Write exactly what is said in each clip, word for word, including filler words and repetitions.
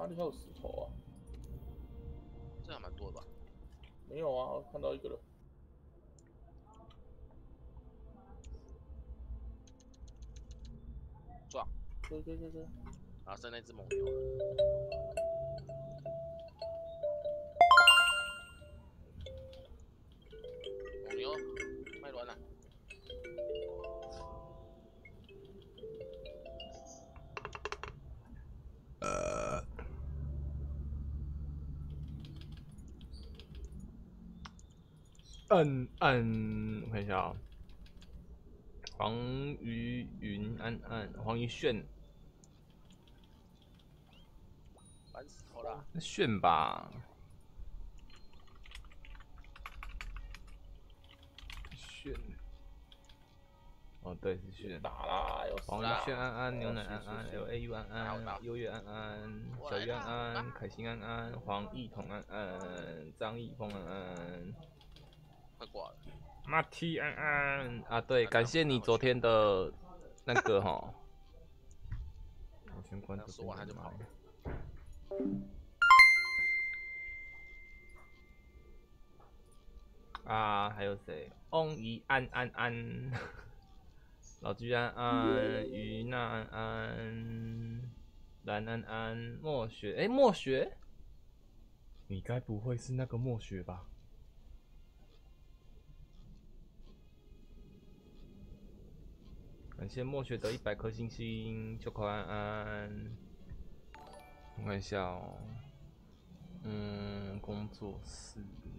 哪里还有石头啊？ 这还蛮多的吧？ 没有啊，我看到一个了。 撞！ 对对对对。 然后剩那只猛牛了。猛牛卖卵了。 呃。嗯嗯，我看一下啊、喔，黄鱼云安安，黄鱼炫， 烦死头了。 那炫吧，炫。哦，对，是炫。 打啦，要黄鱼炫安安，牛奶安安 ，L A U 安安，优越安安，小鱼安安，凯欣安安，黄义彤安安，张义峰安安， 快挂了。 马蹄安安啊，对，感谢你昨天的那个哈。我先关这说完他就跑了。 啊，还有谁？翁怡安安安，老居安安，于娜安安，蓝安安，墨雪，哎、欸，墨雪，你该不会是那个墨雪吧？感谢墨雪的一百颗星星，秋口安安，我看一下哦，嗯，工作室。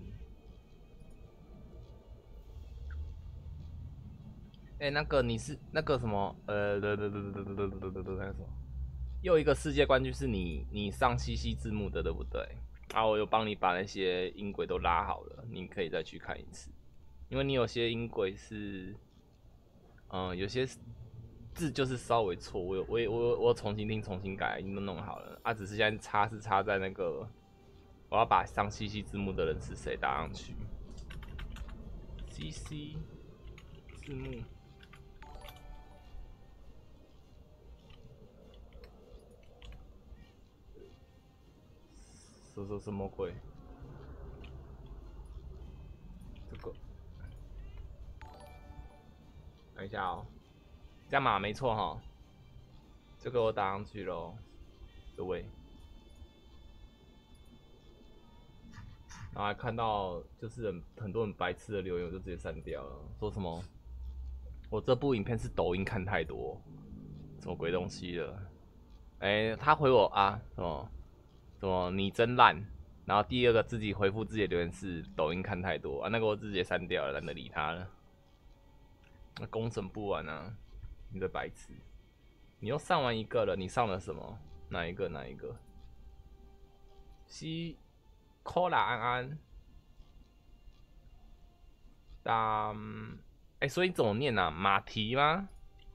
哎、欸，那个你是那个什么？呃，对对对对对对对对对对，那个什么？又一个世界冠军是你，你上西西字幕的，对不对？啊，我有帮你把那些音轨都拉好了，你可以再去看一次，因为你有些音轨是，嗯，有些字就是稍微错，我有我也我我重新听重新改，已经都弄好了。啊，只是现在差是差在那个，我要把上西西字幕的人是谁打上去。西西字幕。这是什么鬼？这个，等一下哦，这样码没错哈，这个我打上去喽，各位。然后还看到就是很很多很白痴的留言，我就直接删掉了，说什么我这部影片是抖音看太多，什么鬼东西的？哎、欸，他回我啊，什么什么你真烂。然后第二个自己回复自己的留言是抖音看太多啊，那个我直接删掉了，懒得理他了。那工程不完啊，你的白痴！你又上完一个了，你上了什么？哪一个？哪一个？西科拉安安，当哎，所以你怎么念啊？马蹄吗？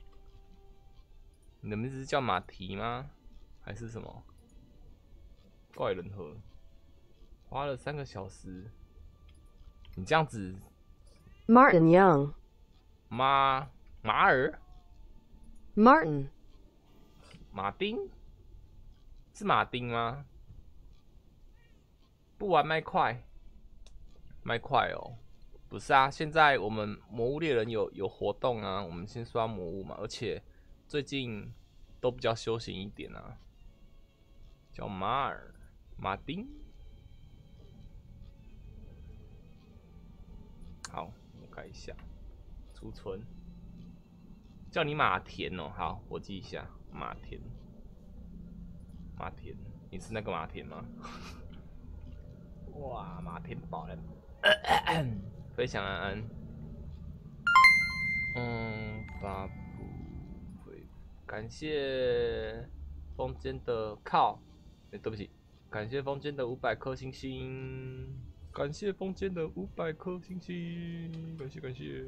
你的名字叫马蹄吗？还是什么？怪人和。花了三个小时，你这样子 ，Martin Young， 马马尔 ，Martin， 马丁，是马丁吗？不玩麦块，麦块哦，不是啊，现在我们魔物猎人有有活动啊，我们先刷魔物嘛，而且最近都比较休闲一点啊，叫马尔马丁。好，我看一下，储存，叫你马田哦。好，我记一下，马田，马田，你是那个马田吗？哇，马田宝人，飞翔安安，嗯，发布回，感谢风间的靠，哎、欸，对不起，感谢风间的五百颗星星。感谢风间的五百颗星星，感谢感谢。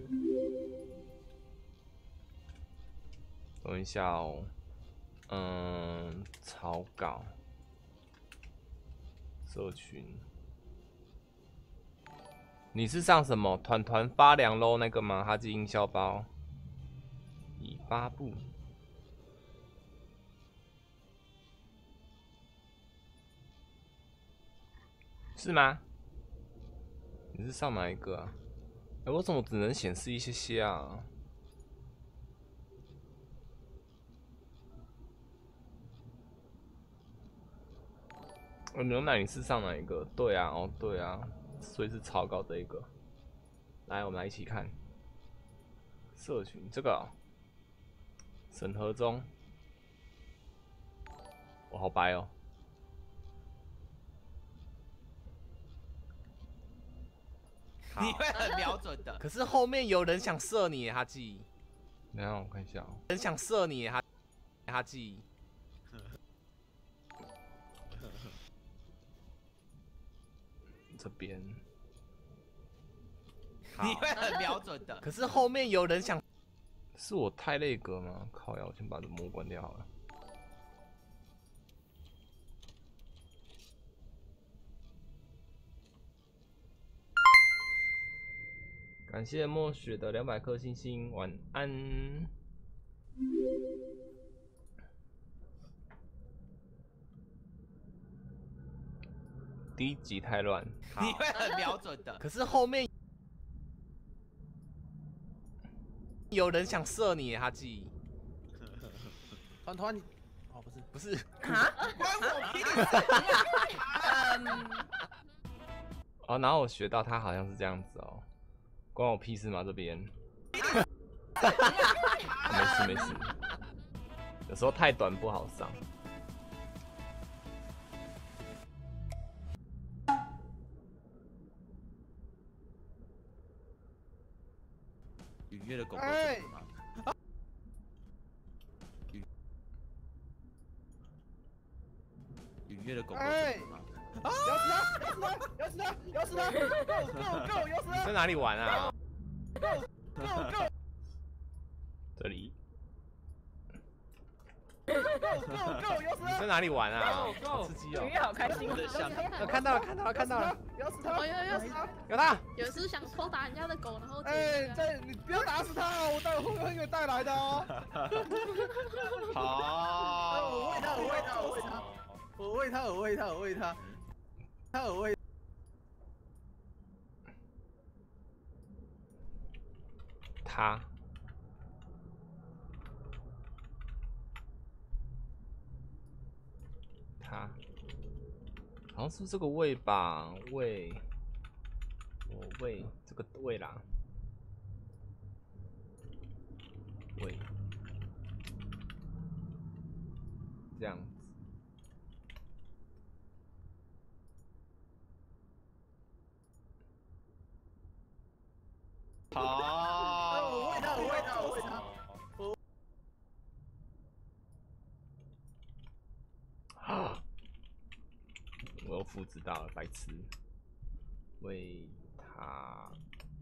等一下哦，嗯，草稿，社群，你是上什么团团发凉喽那个吗？哈基营销包已发布。 是吗？你是上哪一个啊？哎、欸，我怎么只能显示一些些啊？哦，牛奶你是上哪一个？对啊，哦对啊，所以是超高这一个。来，我们来一起看。社群这个、哦、审核中，我好白哦。 你会很瞄准的。 可是后面有人想射你，哈基。等一下我看一下、哦，人想射你，哈哈基。这边， 你会很瞄准的。 可是后面有人想，是我太累格吗？靠呀，我先把这模关掉好了。感谢墨雪的两百颗星星，晚安。第一集太乱， 你会很瞄准的。 可是后面有人想射你，哈基。 团团你，哦不是不是啊，关我屁事。 哦，然后我学到他好像是这样子哦，关我屁事吗？这边、哦、没事没事，有时候太短不好上。 愉悦的狗狗哎怎么了？愉愉悦的狗狗哎怎么了？ 咬死他！咬死他！咬死他！咬死他 ！Go go go！咬死他你在哪里玩啊？ ！Go go go！ 这里。 Go go go！ 咬死他！ 你在哪里玩啊？好刺激哦！ 愉悦好开心哦！ 我看到了，看到了，看到了！ 咬死他！ 哦，有有有， 有他！ 有一次想偷打人家的狗，然后哎，这你不要打死他哦！我带我会给带来的哦。 好， 我喂他，我喂他，我喂他，我喂他，我喂他，我喂他，他我喂。 他。他。好像是这个位吧？位。我位这个位啦。位。这样子。 好， 我喂他，我喂他，我喂他。 啊！我又复制到了，白痴。喂他。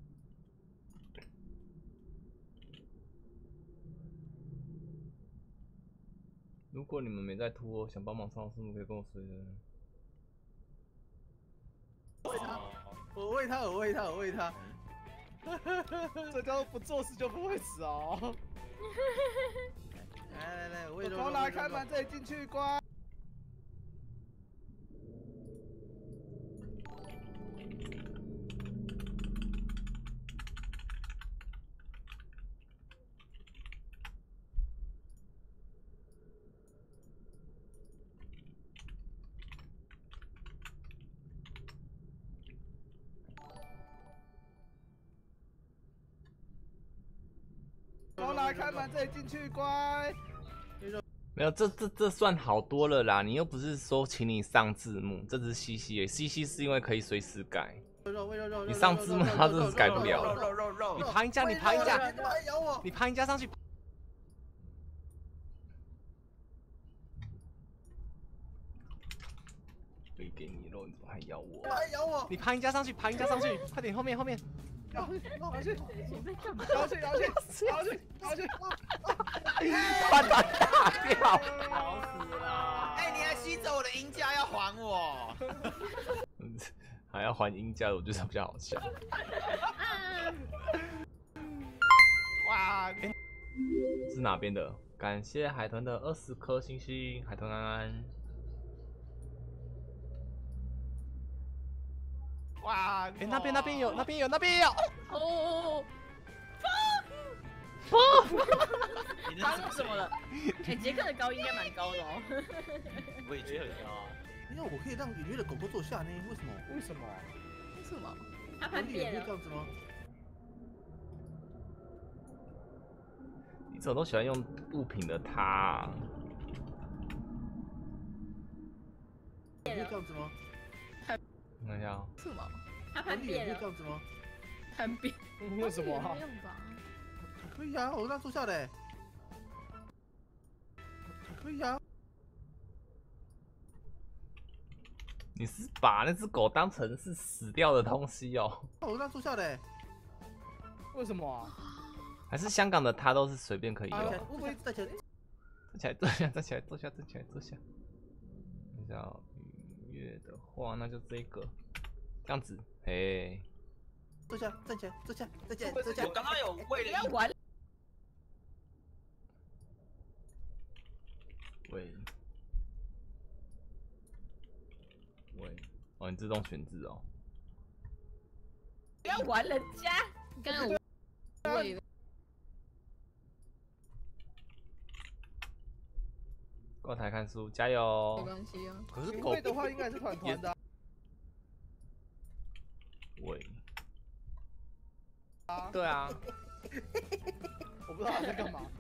如果你们没在拖，想帮忙上字幕可以跟我说。 我喂他，我喂他，我喂他。这叫不做事就不会死哦。 来来来，我刚来开门，这里进去，乖。刚来开门，这里进去，乖。 没有，这这这算好多了啦。你又不是说请你上字幕，这只是 C C 诶 ，C C 是因为可以随时改。你上字幕，它真的是改不了了。你爬一架，你爬一架，你爬一架上去。可以给你肉，你怎么还咬我？ 还咬我！ 你爬一架上去，爬一架上去，快点，后面后面。 咬去，咬去， 你在干嘛？ 咬去，咬去，咬去，咬去！ 把它打掉！ 好死了！哎，你还吸走我的银价，要还我！ 还要还赢家的，我觉得比较好笑。 哇！ 欸、是哪边的？感谢海豚的二十颗星星，海豚安安。 难过。 哎，那边那边有，那边有，那边也有。 哦， 你发生什么了？哎，杰克的高音应该蛮高的哦。 我也觉得很高啊。 因为我可以让愉悦的狗狗坐下呢，为什么？为什么？ 为什么？他有理叛变了。 由这样子吗？ 你怎么都喜欢用物品的它、啊？ 有这样子吗？ 看一下、哦， 什么？他有叛变了理由这。样子吗？ 叛变？ 为什么啊没？用吧？ 可以啊，我让坐下嘞。可以啊。 你是把那只狗当成是死掉的东西哦？ 我让坐下嘞。为什么啊？ 还是香港的它都是随便可以用？ 啊，我一直在前。 站起来，坐下，站起来，坐下，站起来，坐下。比较愉悦的话，那就这个，这样子，嘿。 坐下，站起来，坐下，站起来，坐下。 我刚刚有为了要玩？ 喂，喂，哦，你自动选字哦。 不要玩人家！你刚刚有喂过台看书，加油！ 没关系啊。 可是狗会的话应该是团团的。 喂，对啊， 我不知道他在干嘛。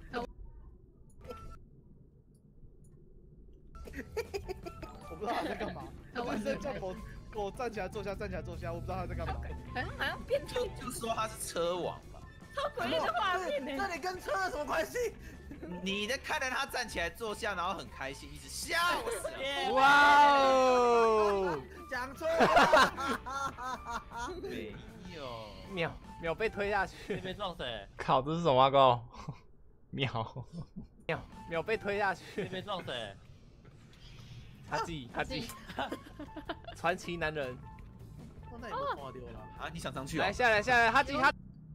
我不知道他在干嘛。他一直在叫狗狗站起来坐下，站起来坐下，我不知道他在干嘛。 好像好像变态就就说他是车王吧。 超诡异的画面呢。 这里跟车有什么关系？ 你在看着他站起来坐下，然后很开心，一直笑死了。 哇哦！ 讲错了。 没有， 秒秒被推下去， 被撞谁？ 靠，这是什么啊？狗？秒秒秒被推下去， 被撞谁？ 哈基哈基，传奇男人， 那有没有挂丢了？ 啊，你想上去啊来？下来下来，哈基哈。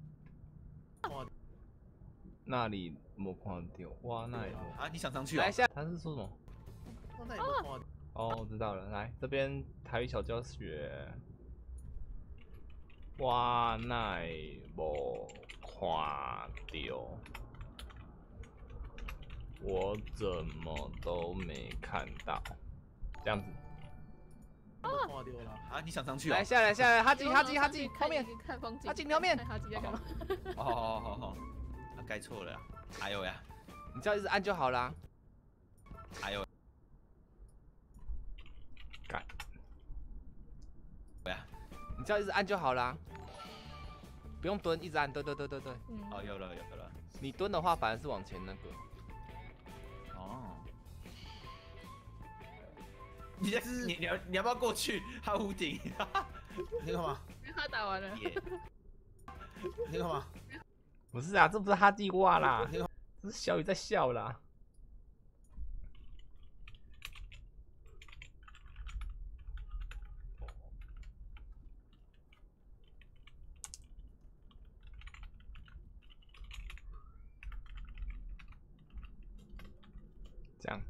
那里没看到，哇，那里啊，你想上去啊来？下，他是说什么？ 那有没有挂丢？ 哦，我知道了，来这边台语小教学。我奈无看到，我怎么都没看到，这样子。 挂丢了。 啊，你想上去啊来？下来下来，哈基哈基哈基，后面看风景。 哈基你后面。 哈基在干嘛？ 哦，好好好，啊，该错了啦。哎呦呀， 你只要一直按就好啦。 哎呦， 干。 呀， 你只要一直按就好啦，不用蹲，一直按，对对对对对。 嗯。 哦，有了有了。 你蹲的话，反而是往前那个。 哦。你在你你要你要不要过去？他屋顶。 你干嘛？ 他打完了。 你干嘛？ 不是啊，这不是哈基哇啦，这是小雨在笑啦。这样。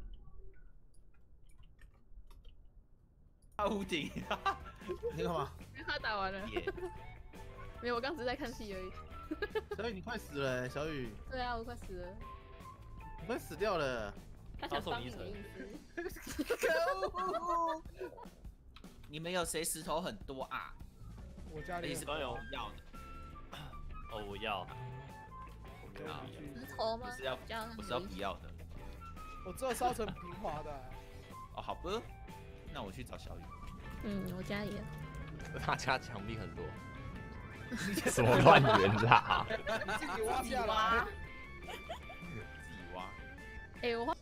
他屋顶。 你干嘛？ 他打完了。没有，我刚只是在看戏而已。 小雨，你快死了，小雨。 对啊，我快死了。 你快死掉了。 他想帮你的意思。 可恶！ 你们有谁石头很多啊？ 我家里你是不有要的？ 哦，我要。 我要。 石头吗？ 不是要，不是要不要的。 我只有烧成平滑的。 哦，好吧，那我去找小雨。 嗯，我家也。 他家墙壁很多。什么乱源啦？ 你自己挖下来。 自己挖。 哎，我画。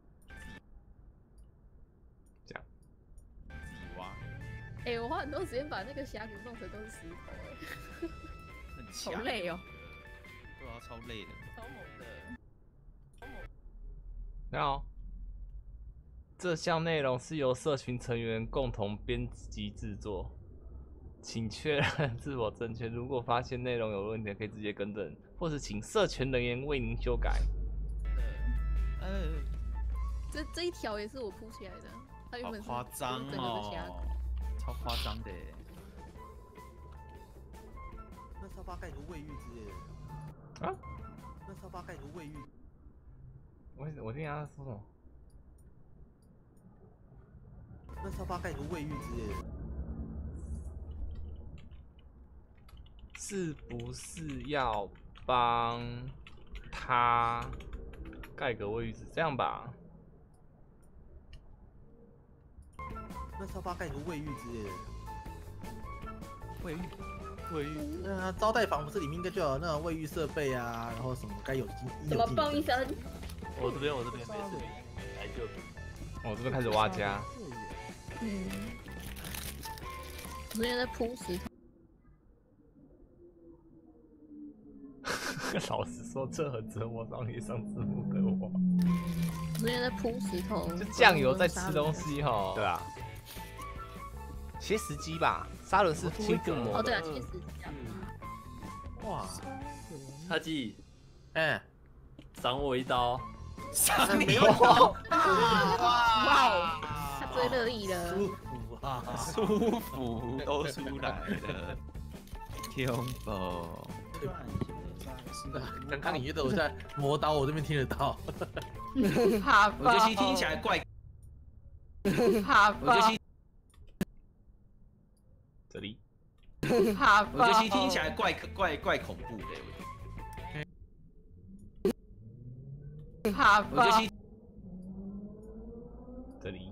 这样。 自己挖。 哎，我花很多时间把那个峡谷弄成都是石头，哎。 很强。 好累哦。 对啊，超累的。 超猛的。超猛。 你好。这项内容是由社群成员共同编辑制作，请确认是否正确。如果发现内容有问题，可以直接更正，或是请社群人员为您修改。 呃， 这这一条也是我铺起来的，它原本是好夸张整个的峡谷。 哦，超夸张的。 巴盖图卫浴之类的。 啊？ 那沙发盖图卫浴。 我我听他说什么？ 那沙发盖图卫浴之类的。 是不是要帮他盖个卫浴纸？这样吧。 那沙发盖图卫浴之类的。 卫浴，卫浴， 那、啊、招待房不是里面应该就有那种卫浴设备啊，然后什么该有应怎么蹦一声？ 我这边，我这边没事，来就。 我这边开始挖家。 嗯，我现在在铺石头。 老实说，这很折磨上也上字幕的我。 我现在在铺石头。 就酱油在吃东西哈。对啊。切石鸡吧，杀人是亲父母的。 哦，对啊，切石鸡。 哇， 哈基， 哎， 赏我一刀。 赏你哇！ 哇，他最乐意了。 舒服啊， 舒服都出来了。天宝， 刚刚你觉得我在磨刀，我这边听得到。 哈我觉得其实听起来怪。 哈我觉得其这里。 哈我觉得其实听起来怪怪怪恐怖的。 哈我觉得其这里。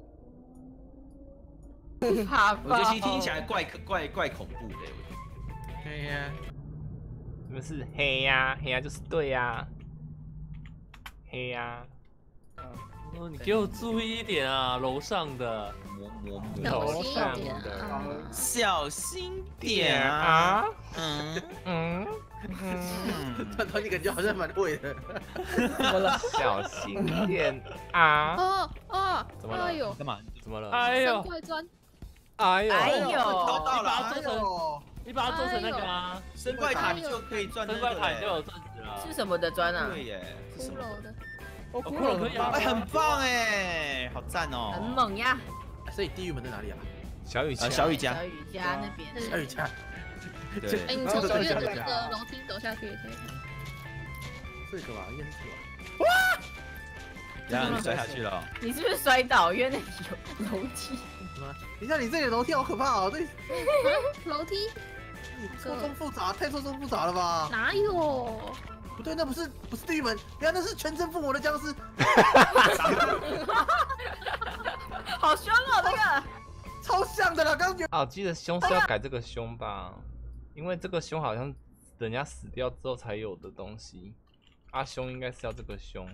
哈我觉得其实听起来怪怪怪恐怖的。 对呀， 你们是黑呀、啊，黑呀、啊、就是对呀、啊，黑呀、啊。 哦，你给我注意一点啊，楼上的。 摸摸楼上的， 小心点啊！ 啊嗯嗯嗯，团团你感觉好像蛮会的。 怎么了？小心点啊！ 哦哦， 怎么了？ 哎呦， 干嘛？ 怎么了？ 生哎呦， 怪砖， 哎呦！ 哎呦， 找到了， 做成，你把它做成那个吗？ 生怪塔你就可以赚那个生怪塔就有钻石了。 是什么的砖啊？ 对耶，是什么？ 骷髅的， 哦，骷髅可以啊， 哎，很棒哎，好赞哦！ 很猛呀！ 所以地狱门在哪里啊？ 小雨呃，小雨家小，雨家那边。 小雨家。 对哎，你从左边的这个楼梯走下去也可以。 这个吧，应该是这个。 然后你摔下去了。 你是不是摔倒？因为那里有楼梯。 你看你这里楼梯好可怕哦，这楼梯错综复杂，太错综复杂了吧？ 哪有？ 不对，那不是不是地狱门，原来那是全身复活的僵尸。 好凶哦，这个。 超像的了，刚觉啊，我记得胸是要改这个胸吧，因为这个胸好像人家死掉之后才有的东西，啊，胸应该是要这个胸，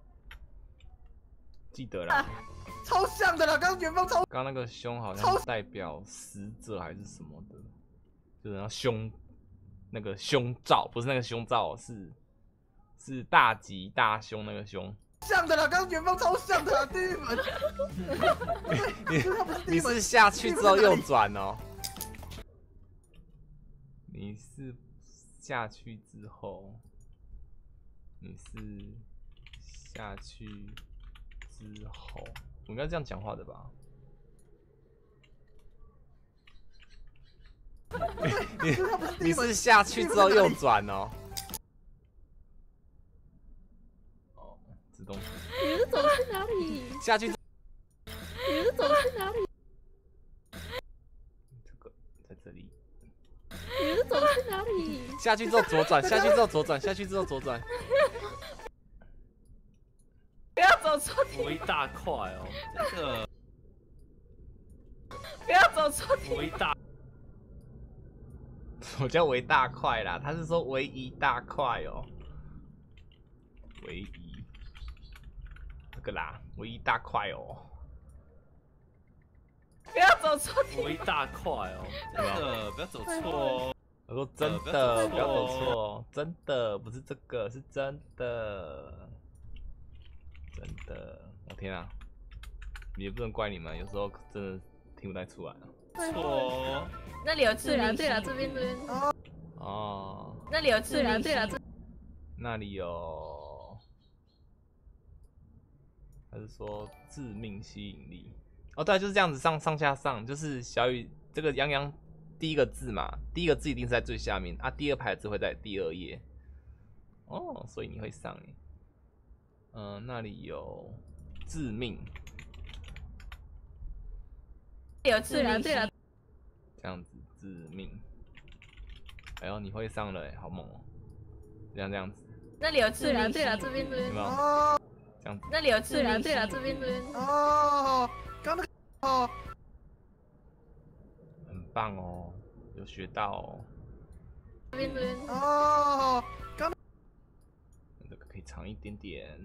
记得啦。 超像的了，刚元芳超。 刚那个胸好像代表死者还是什么的，就是那胸那个胸罩，不是那个胸罩，是是大吉大胸那个胸。 像的了，刚元芳超像的了，地狱门。 你是下去之后右转哦？你是下去之后，你是下去之后，我应该这样讲话的吧？你你是下去之后右转哦？哦，自动。 你是走去哪里？ 下去。 你是走去哪里？ 这个在这里。 你是走去哪里？ 下去之后左转，下去之后左转，下去之后左转。 不要走错地。 我一大块哦， 这个不要走错地。 我一大。 我叫围大块啦，他是说唯一大块哦。唯一。这个啦，唯一大块哦。 不要走错地。 我一大块哦， 这个不要走错哦。 我说真的，不要走错，真的不是这个，是真的，真的。我天啊，也不能怪你们，有时候真的听不太出来。 错。 那里有致命对了，这边这边。 哦。 那里有致命对了， 那里有，还是说致命吸引力？哦，对，就是这样子上上下上，就是小雨这个洋洋第一个字嘛，第一个字一定是在最下面啊，第二排的字会在第二页。哦，所以你会上耶。嗯、呃，那里有致命， 有致命对了， 这样子致命。哎呦，你会上了哎，好猛哦！这样这样子， 那里有致命， 对了，这边这边有没有？ 哦这样子， 那里有致命， 对了，这边这边。 哦，刚那个哦， 很棒哦，有学到哦。 这边这边。 哦，刚这个可以长一点点。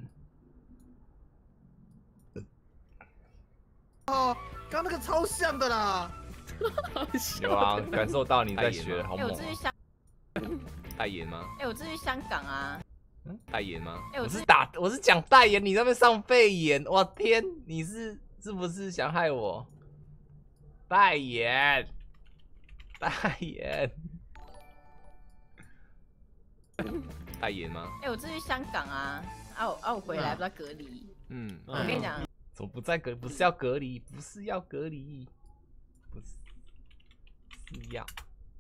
哦，刚那个超像的啦。 有啊，感受到你在学，好哎， 猛哦！ 我这去香， 代言吗？ 哎，我这去香港啊。 嗯，代言吗？ 哎我是我是打，我是讲代言，你在那边上肺炎，我天，你是是不是想害我？代言，代言，代言吗？ 哎，我这去香港啊。啊我啊我回来不知道隔离。 嗯， 我跟你讲， 怎么不在隔？不是要隔离，不是要隔离，不是是要。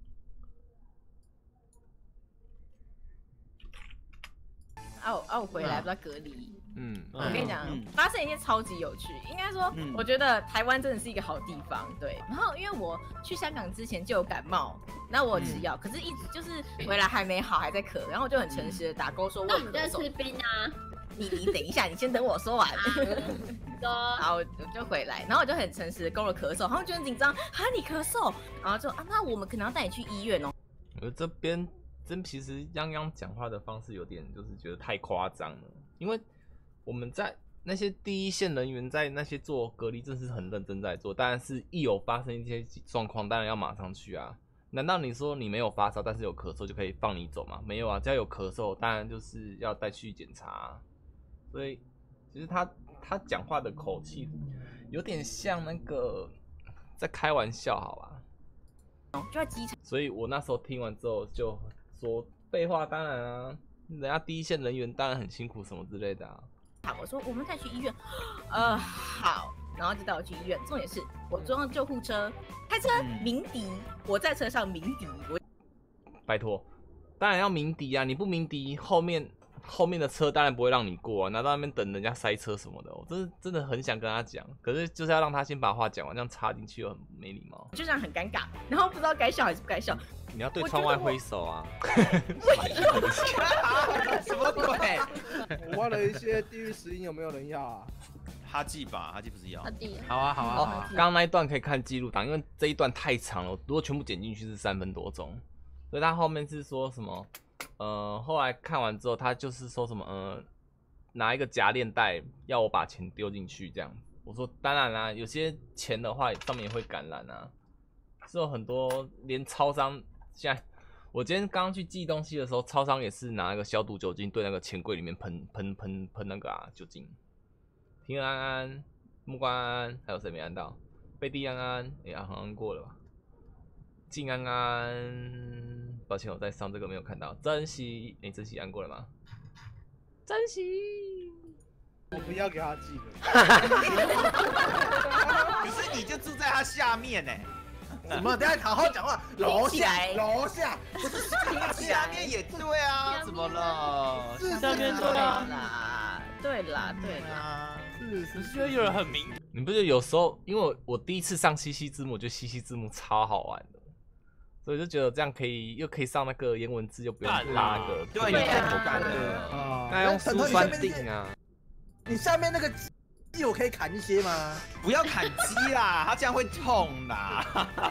啊我啊我回来不知道隔离。 嗯， 我跟你讲嗯， 发生一件超级有趣，应该说嗯， 我觉得台湾真的是一个好地方，对。然后因为我去香港之前就有感冒，那我有吃药，可是一直就是回来还没好，还在咳，然后我就很诚实的打勾说我有那你在咳嗽。 吃冰啊？ 你你等一下，你先等我说完。 说然后我就回来，然后我就很诚实的跟我咳嗽，他们就很紧张，啊你咳嗽，然后就啊那我们可能要带你去医院哦。 我觉得这边真其实泱泱讲话的方式有点就是觉得太夸张了，因为我们在那些第一线人员在那些做隔离，真是很认真在做，当然是一有发生一些状况，当然要马上去啊。难道你说你没有发烧，但是有咳嗽就可以放你走吗？没有啊，只要有咳嗽，当然就是要带去检查啊。所以其实他他讲话的口气有点像那个在开玩笑，好吧？ 就在机场， 所以我那时候听完之后就说废话，当然啊，人家第一线人员当然很辛苦什么之类的啊。 我说我们带你去医院，呃好，然后就带我去医院。重点是我坐上救护车，开车鸣笛，我在车上鸣笛，我拜托，当然要鸣笛啊！你不鸣笛，后面后面的车当然不会让你过啊，拿到那边等人家塞车什么的。我真的真的很想跟他讲，可是就是要让他先把话讲完，这样插进去又很没礼貌。 就这样很尴尬，然后不知道该笑还是不该笑。 你要对窗外挥手啊！ 什么鬼？ 我忘了一些地狱石英有没有人要啊？ 哈记吧，哈记不是要他。弟， 好啊好哦，刚刚那一段可以看记录档，因为这一段太长了，如果全部剪进去是三分多钟，所以他后面是说什么？呃，后来看完之后，他就是说什么？呃，拿一个夹链袋要我把钱丢进去这样。我说当然啦、啊，有些钱的话上面也会感染啊，是有很多连超商现在。我今天刚刚去寄东西的时候，超商也是拿那个消毒酒精对那个钱柜里面喷喷喷喷那个啊酒精。平安安、木瓜安安，还有谁没按到？贝蒂安安，哎、欸、呀，好像按过了吧？静安安，抱歉，我在上这个没有看到。珍惜，哎、欸，珍惜按过了吗？珍惜， 我不要给他寄了。 可是你就住在他下面呢、 什么？等下好好讲话。楼下，楼下，不是下面也对啊，怎么了？ 下面对对啊， 啦，对啦，对啦。 是我觉得有人很明， 你不是有时候，因为我我第一次上西西字幕，我觉得西西字幕超好玩的，所以就觉得这样可以又可以上那个颜文字，又不用干拉那个， 对， 对你啊太干了。 啊那用珠酸定啊。 你下面那个鸡我可以砍一些吗？ 不要砍鸡啦，他这样会痛啦。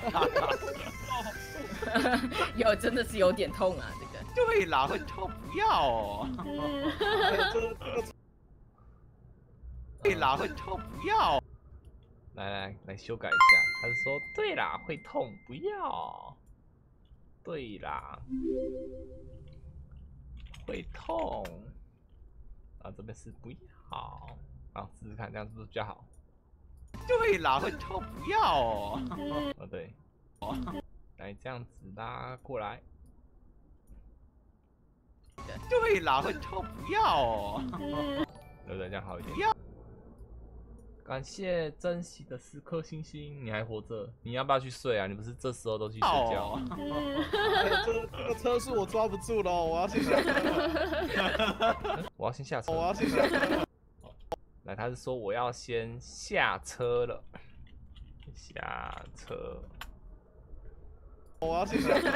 有真的是有点痛啊，这个。 对啦，会痛，不要哦。对啦，会痛，不要。 来来来修改一下，他是说对啦会痛，不要。对啦，会痛。啊这边是不要，好试试看，这样是不是比较好？ 对啦，会痛，不要哦。 哦对，来这样子拉过来。 对啦，会痛，不要哦。 对不对？这样好一点。 不要。 感谢珍惜的四颗星星，你还活着，你要不要去睡啊？你不是这时候都去睡觉？ 哎这这个车速我抓不住了，我要先下车。 我要先下车。 我要先下车。 来，他是说我要先下车了，下车。 我要先下车。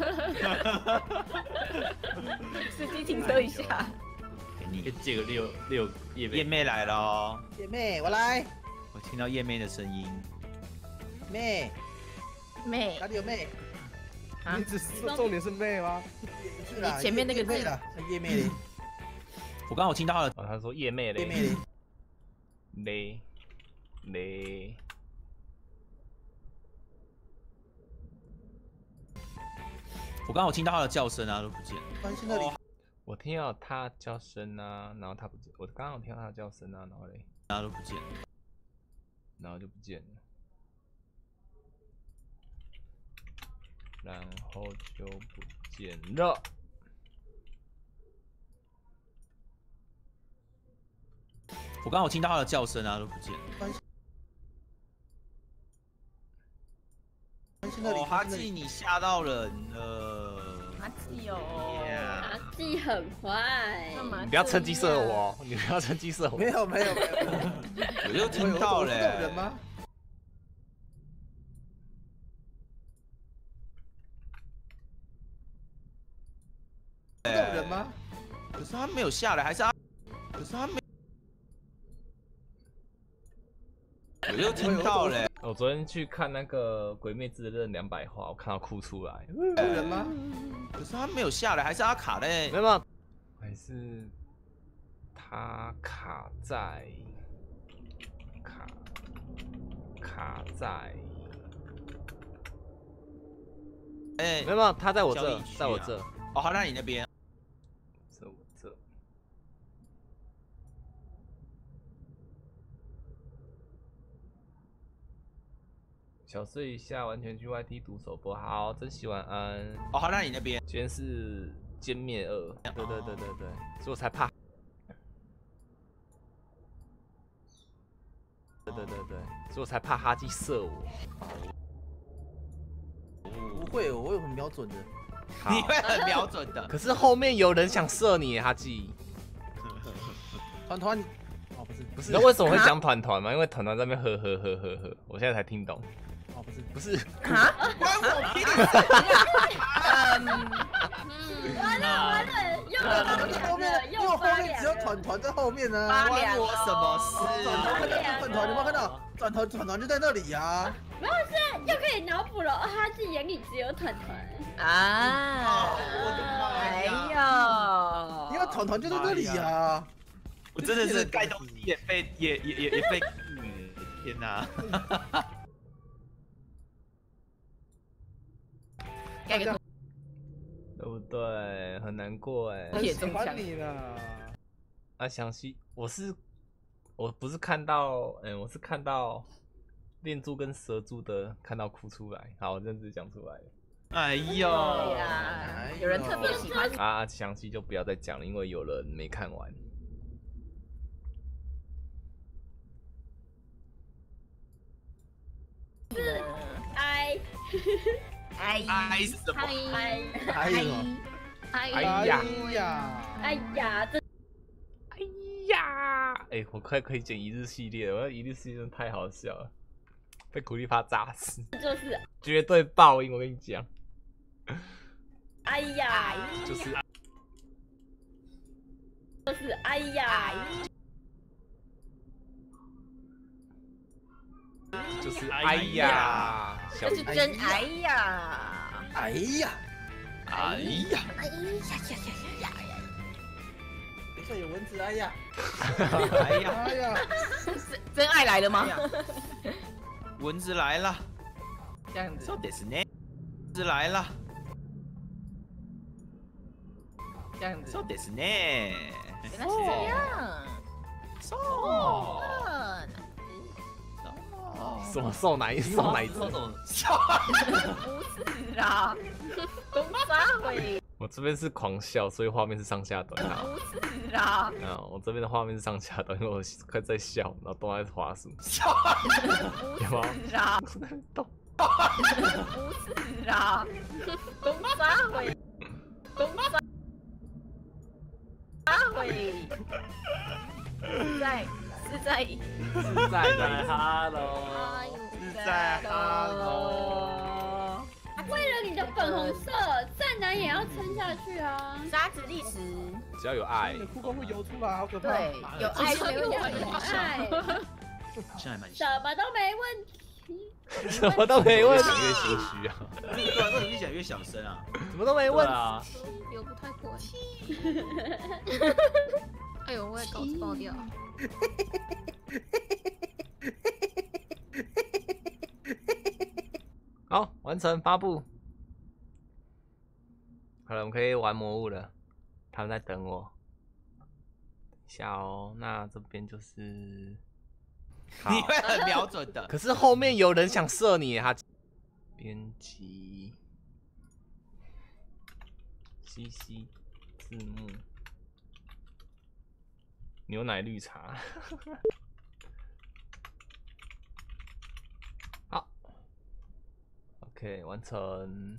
司机停车一下。 给你借个六六叶叶妹来了哦， 姐妹，我来。 我听到叶妹的声音。 妹， 妹哪里有妹？ 啊你只是重点是妹吗？是啦， 你前面那个字叶妹啦，叶妹嘞。 我刚刚我听到了， 哦，他说叶妹嘞， 叶妹嘞。 嘞嘞。 我刚刚我听到他的叫声啊，都不见了。 关心那里。 我听到他叫声啊，然后他不见，我刚刚有听到他的叫声啊，然后嘞， 大家都不见了， 然后就不见了，然后就不见了。 我刚刚我听到他的叫声啊，都不见了。 关心那里。 哦，哈记你吓到人了。 阿纪哦， 阿纪很坏， 你不要趁机射我，你不要趁机射我。 没有没有没有， 我就听到了。 有这种人吗？有这种人吗？ 可是他没有下来，还是他？可是他没。我就听到了。 我昨天去看那个《鬼灭之刃》两百话，我看到哭出来。 有人吗？ 可是他没有下来，还是他卡嘞？ 没有，还是他卡在卡卡在。 哎， 没有，他在我这， 交易区啊在我这。 哦，他在你那边。 这我这。小睡一下，完全去 Y T 读首播。好，珍惜晚安。 哦，他在你那边。 今天是歼灭二，对对对对对，所以我才怕。对对对对，所以我才怕哈基射我。 不会，我会很瞄准的。 你会很瞄准的。 可是后面有人想射你，哈基。 团团，哦不是不是，你知道为什么会讲团团吗？因为团团在那边呵呵呵呵呵，我现在才听懂。 哦不是不是啊？ 关我屁事！ 完了完了，又后面，因为我后面只有团团在后面呢。 发关凉我什么事？ 转团，你有没有看到？转团转团就在那里呀。 没有是又可以脑补了，他自己眼里只有团团。 啊！ 我的妈哎呀！ 呦， 因为团团就在那里呀。 我真的是盖东西也被也也也也被，嗯，天哪！ 盖个对不对？很难过哎。 很喜欢你了。 啊，详细我是我不是看到，嗯，我是看到恋猪跟蛇猪的，看到哭出来。好，我认真讲出来了。 哎呦！ 对呀，有人特别喜欢啊，详细就不要再讲了，因为有人没看完。 是哎哎哎什么？ 哎哎呦， 哎哎呀呀， 哎呀，这哎呀，哎、欸，我快可以剪一日系列了，我要一日系列真的太好笑了，被苦力怕炸死， 就是绝对爆音，我跟你讲。 哎呀， 就是就是哎呀， 就是哎呀，小这是真哎呀， 哎呀， 哎呀！ 哎呀呀呀呀呀！ 等一下有蚊子，哎呀， 哎呀！ 哎呀， 真爱来了吗？ 蚊子来了， 这样子， そうですね。蚊子来了， 这样子， そうですね。 原来是这样。 そう。 嗯什么送奶送奶子？ 这种不是啦，公杀会。 我我这边是狂笑，所以画面是上下端啊。 不是啦， 啊，我这边的画面是上下端，因为我快在笑，然后都在滑鼠。有吗？ 不是啦， 动。 不是啦，公啥会？公啥？啥会？是在是在是在在哈喽， 是在哈喽。 为了你的粉红色，战男也要撑下去啊！ 沙子历史， 只要有爱你，的裤光会游出来，好可怕。 对，有爱就没问题。 爱， 现在蛮什么都没问题。 什么都没问题， 越心虚啊！对啊，为什么越讲越小声啊？ 什么都没问题。 啊， 流不太过。哎呦，我也稿子爆掉。 好，完成发布。好了，我们可以玩魔物了。他们在等我。等一下哦，那这边就是。 你会很瞄准的。 可是后面有人想射你，他编辑 C C 字幕，牛奶绿茶。好 ，OK， 完成。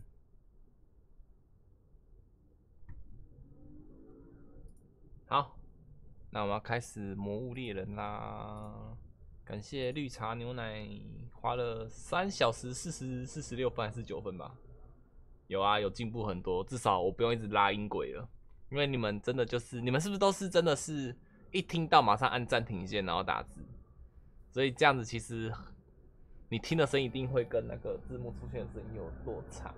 好，那我们要开始魔物猎人啦。感谢绿茶牛奶花了三小时四十四十六分还是九分吧？有啊，有进步很多，至少我不用一直拉音轨了。因为你们真的就是，你们是不是都是真的是一听到马上按暂停键然后打字？所以这样子其实你听的声音一定会跟那个字幕出现的声音有落差。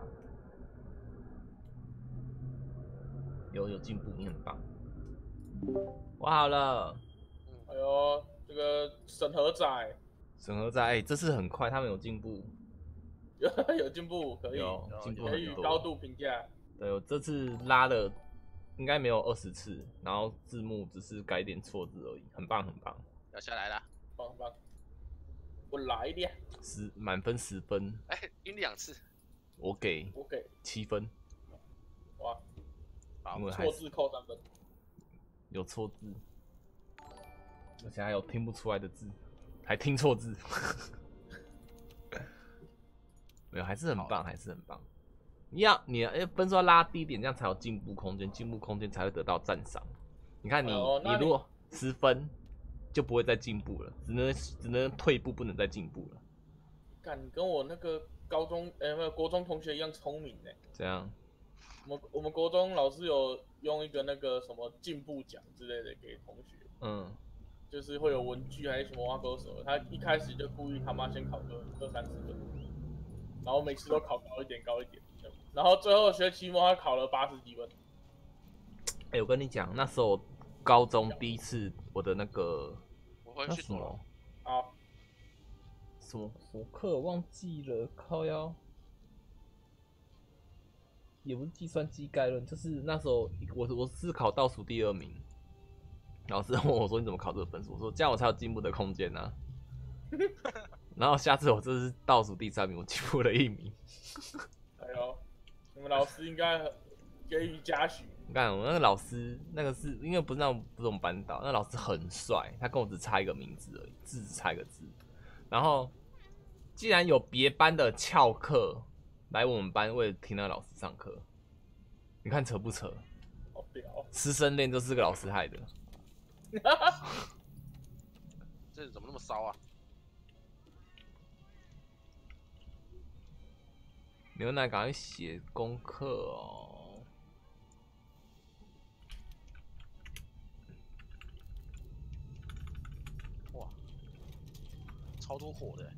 有有进步，你很棒。我好了。 哎呦。这个审核仔， 审核仔，哎，这次很快，他们有进步， 有有进步，可以， 有进步可以很多， 高度评价。 对，我这次拉了，应该没有二十次，然后字幕只是改点错字而已，很棒很棒。 要下来了， 棒棒，我来一点， 十满分十分， 哎，晕两次， 我给我给七分， 哇， 因为错字扣三分， 有错字。而且还有听不出来的字，还听错字，没有，还是很棒，还是很棒。你要你要分数要拉低一点，这样才有进步空间，进步空间才会得到赞赏。你看你、 哦、 你如果十分，就不会再进步了，只能只能退步，不能再进步了。 干，你跟我那个高中呃没有国中同学一样聪明呢。 这样？ 我们我们国中老师有用一个那个什么进步奖之类的给同学。 嗯。 就是会有文具还是什么挖沟什么，他一开始就故意他妈先考个二三十分，然后每次都考高一点高一点，然后最后学期末他考了八十几分。 哎、欸，我跟你讲，那时候高中第一次我的那个我会去什么啊， 什么什么课忘记了，靠腰，也不是计算机概论，就是那时候我我是考倒数第二名。老师问我说：“你怎么考这个分数？”我说：“这样我才有进步的空间啊。”然后下次我这是倒数第三名，我进步了一名。 哎呦，你们老师应该给予嘉许。 你看我那个老师，那个是因为不是那种不是我们班导，那个老师很帅，他跟我只差一个名字而已，字只差一个字。然后既然有别班的翘课来我们班为了听那个老师上课，你看扯不扯？ 好屌！ 师生恋就是个老师害的。 这怎么那么骚啊？ 牛奶赶快写功课哦！ 哇，超多火的！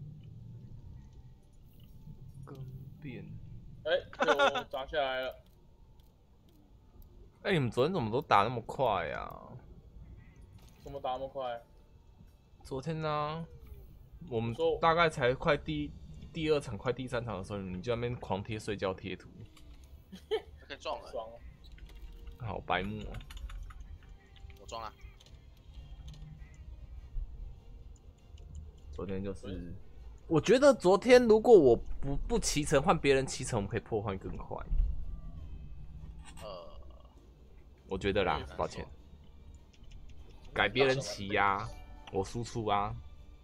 更变。 哎、欸，就砸下来了。 哎、欸，你们昨天怎么都打那么快呀、啊？ 怎么打那么快？ 昨天呢、啊，我们大概才快第第二场、快第三场的时候，你就在那边狂贴睡觉贴图， 可以撞了， 爽了， 好白目哦！ 我撞了。 昨天就是，我觉得昨天如果我不不骑乘，换别人骑乘，我们可以破坏更快。 呃， 我觉得啦，抱歉。改别人骑呀、啊，我输出啊。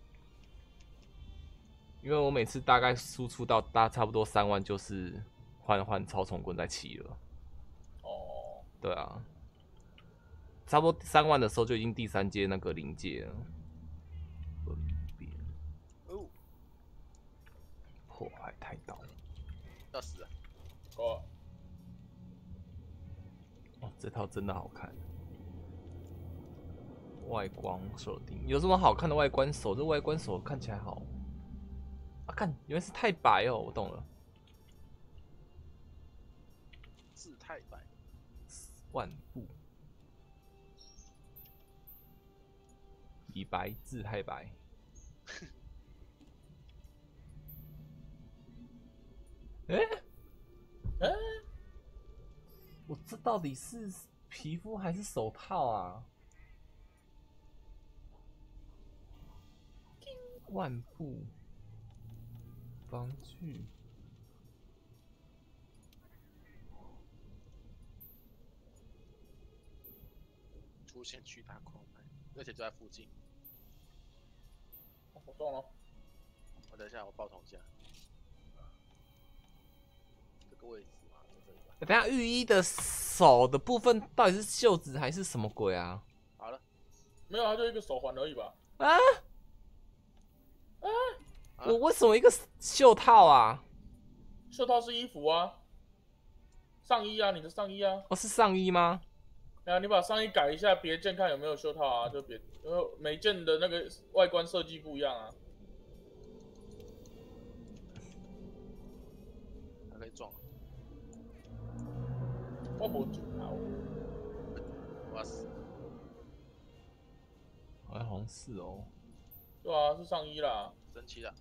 因为我每次大概输出到大差不多三万，就是换换超重棍再骑了。 哦。 对啊。差不多三万的时候就已经第三阶那个临界了。分辨。 哦。 破坏太大。 要死了。 哦。 哦，这套真的好看。外观手定有什么好看的外观手？这外观手看起来好。啊，看，原来是太白哦，我懂了。 字太白。 万步。以白字太白。哎、欸，哎、欸，我这到底是皮肤还是手套啊？万步防具， 出现巨大矿脉，而且就在附近。 我中了。 我等一下，我报同价。这个位置嘛，在这里吧。 等下御医的手的部分到底是袖子还是什么鬼啊？ 好了， 没有，它就一个手环而已吧。 啊？ 啊！ 我为什么一个袖套啊？ 袖套是衣服啊，上衣啊，你的上衣啊。 哦，是上衣吗？ 对啊，你把上衣改一下，别件看有没有袖套啊，就别，因为每件的那个外观设计不一样啊。 还可以撞。 我没撞啊， 我要死。 好像是哦。 对啊，是上衣啦。 神奇的。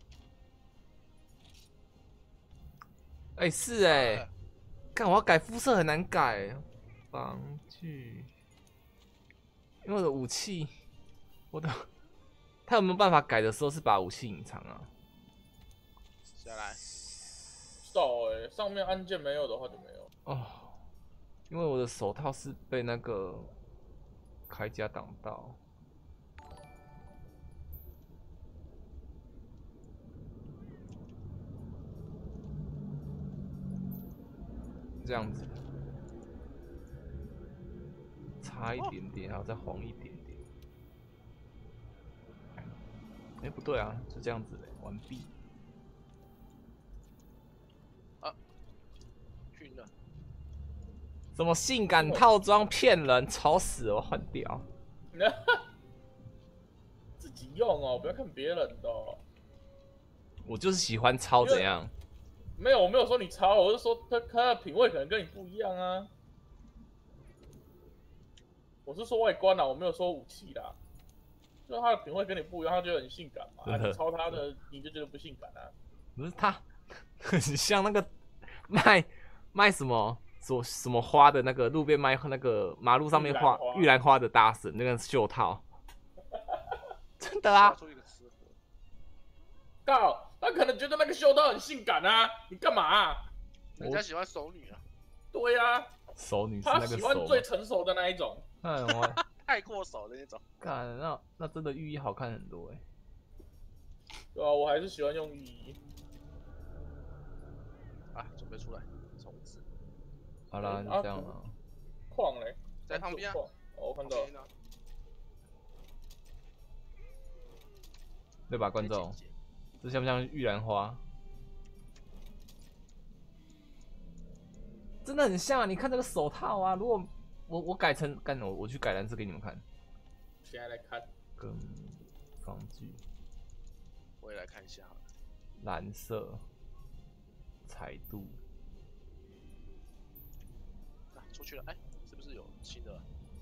哎、欸，是哎、欸，看我要改肤色很难改，防具，因为我的武器，我的，他有没有办法改的时候是把武器隐藏啊？ 下来。 少哎、欸，上面按键没有的话就没有。 哦，因为我的手套是被那个铠甲挡到。这样子，差一点点，还要再黄一点点。哎、欸，不对啊，就这样子嘞，完毕。 啊，晕了。 什么性感套装骗人，吵死了，我换掉。 自己用哦，不要看别人的、哦。 我就是喜欢抄怎样。 没有，我没有说你抄，我是说他他的品味可能跟你不一样啊。我是说外观啊，我没有说武器啦。就是他的品味跟你不一样，他觉得很性感嘛。啊、你抄他的，你就觉得不性感啊？ 不是他，很像那个卖卖什么什什么花的那个路边卖那个马路上面花玉兰花的大神那个袖套，真的啊。 告。他可能觉得那个袖套很性感啊，你干嘛、啊？ 人家喜欢熟女啊。 对呀、啊， 熟女是那个他喜欢最成熟的那一种。 哎我太过熟的那种。 干，那那真的浴衣好看很多哎、欸。 对啊，我还是喜欢用浴衣。 啊，准备出来冲刺。 好啦，就这样了。 矿嘞， 在旁边啊。 哦，我看到了。 对吧，观众？这像不像玉兰花？真的很像啊！你看这个手套啊，如果我我改成干我我去改蓝色给你们看。 现在来看。 跟防具。 我也来看一下好了。 蓝色。彩度。 啊，出去了！哎、欸，是不是有新的？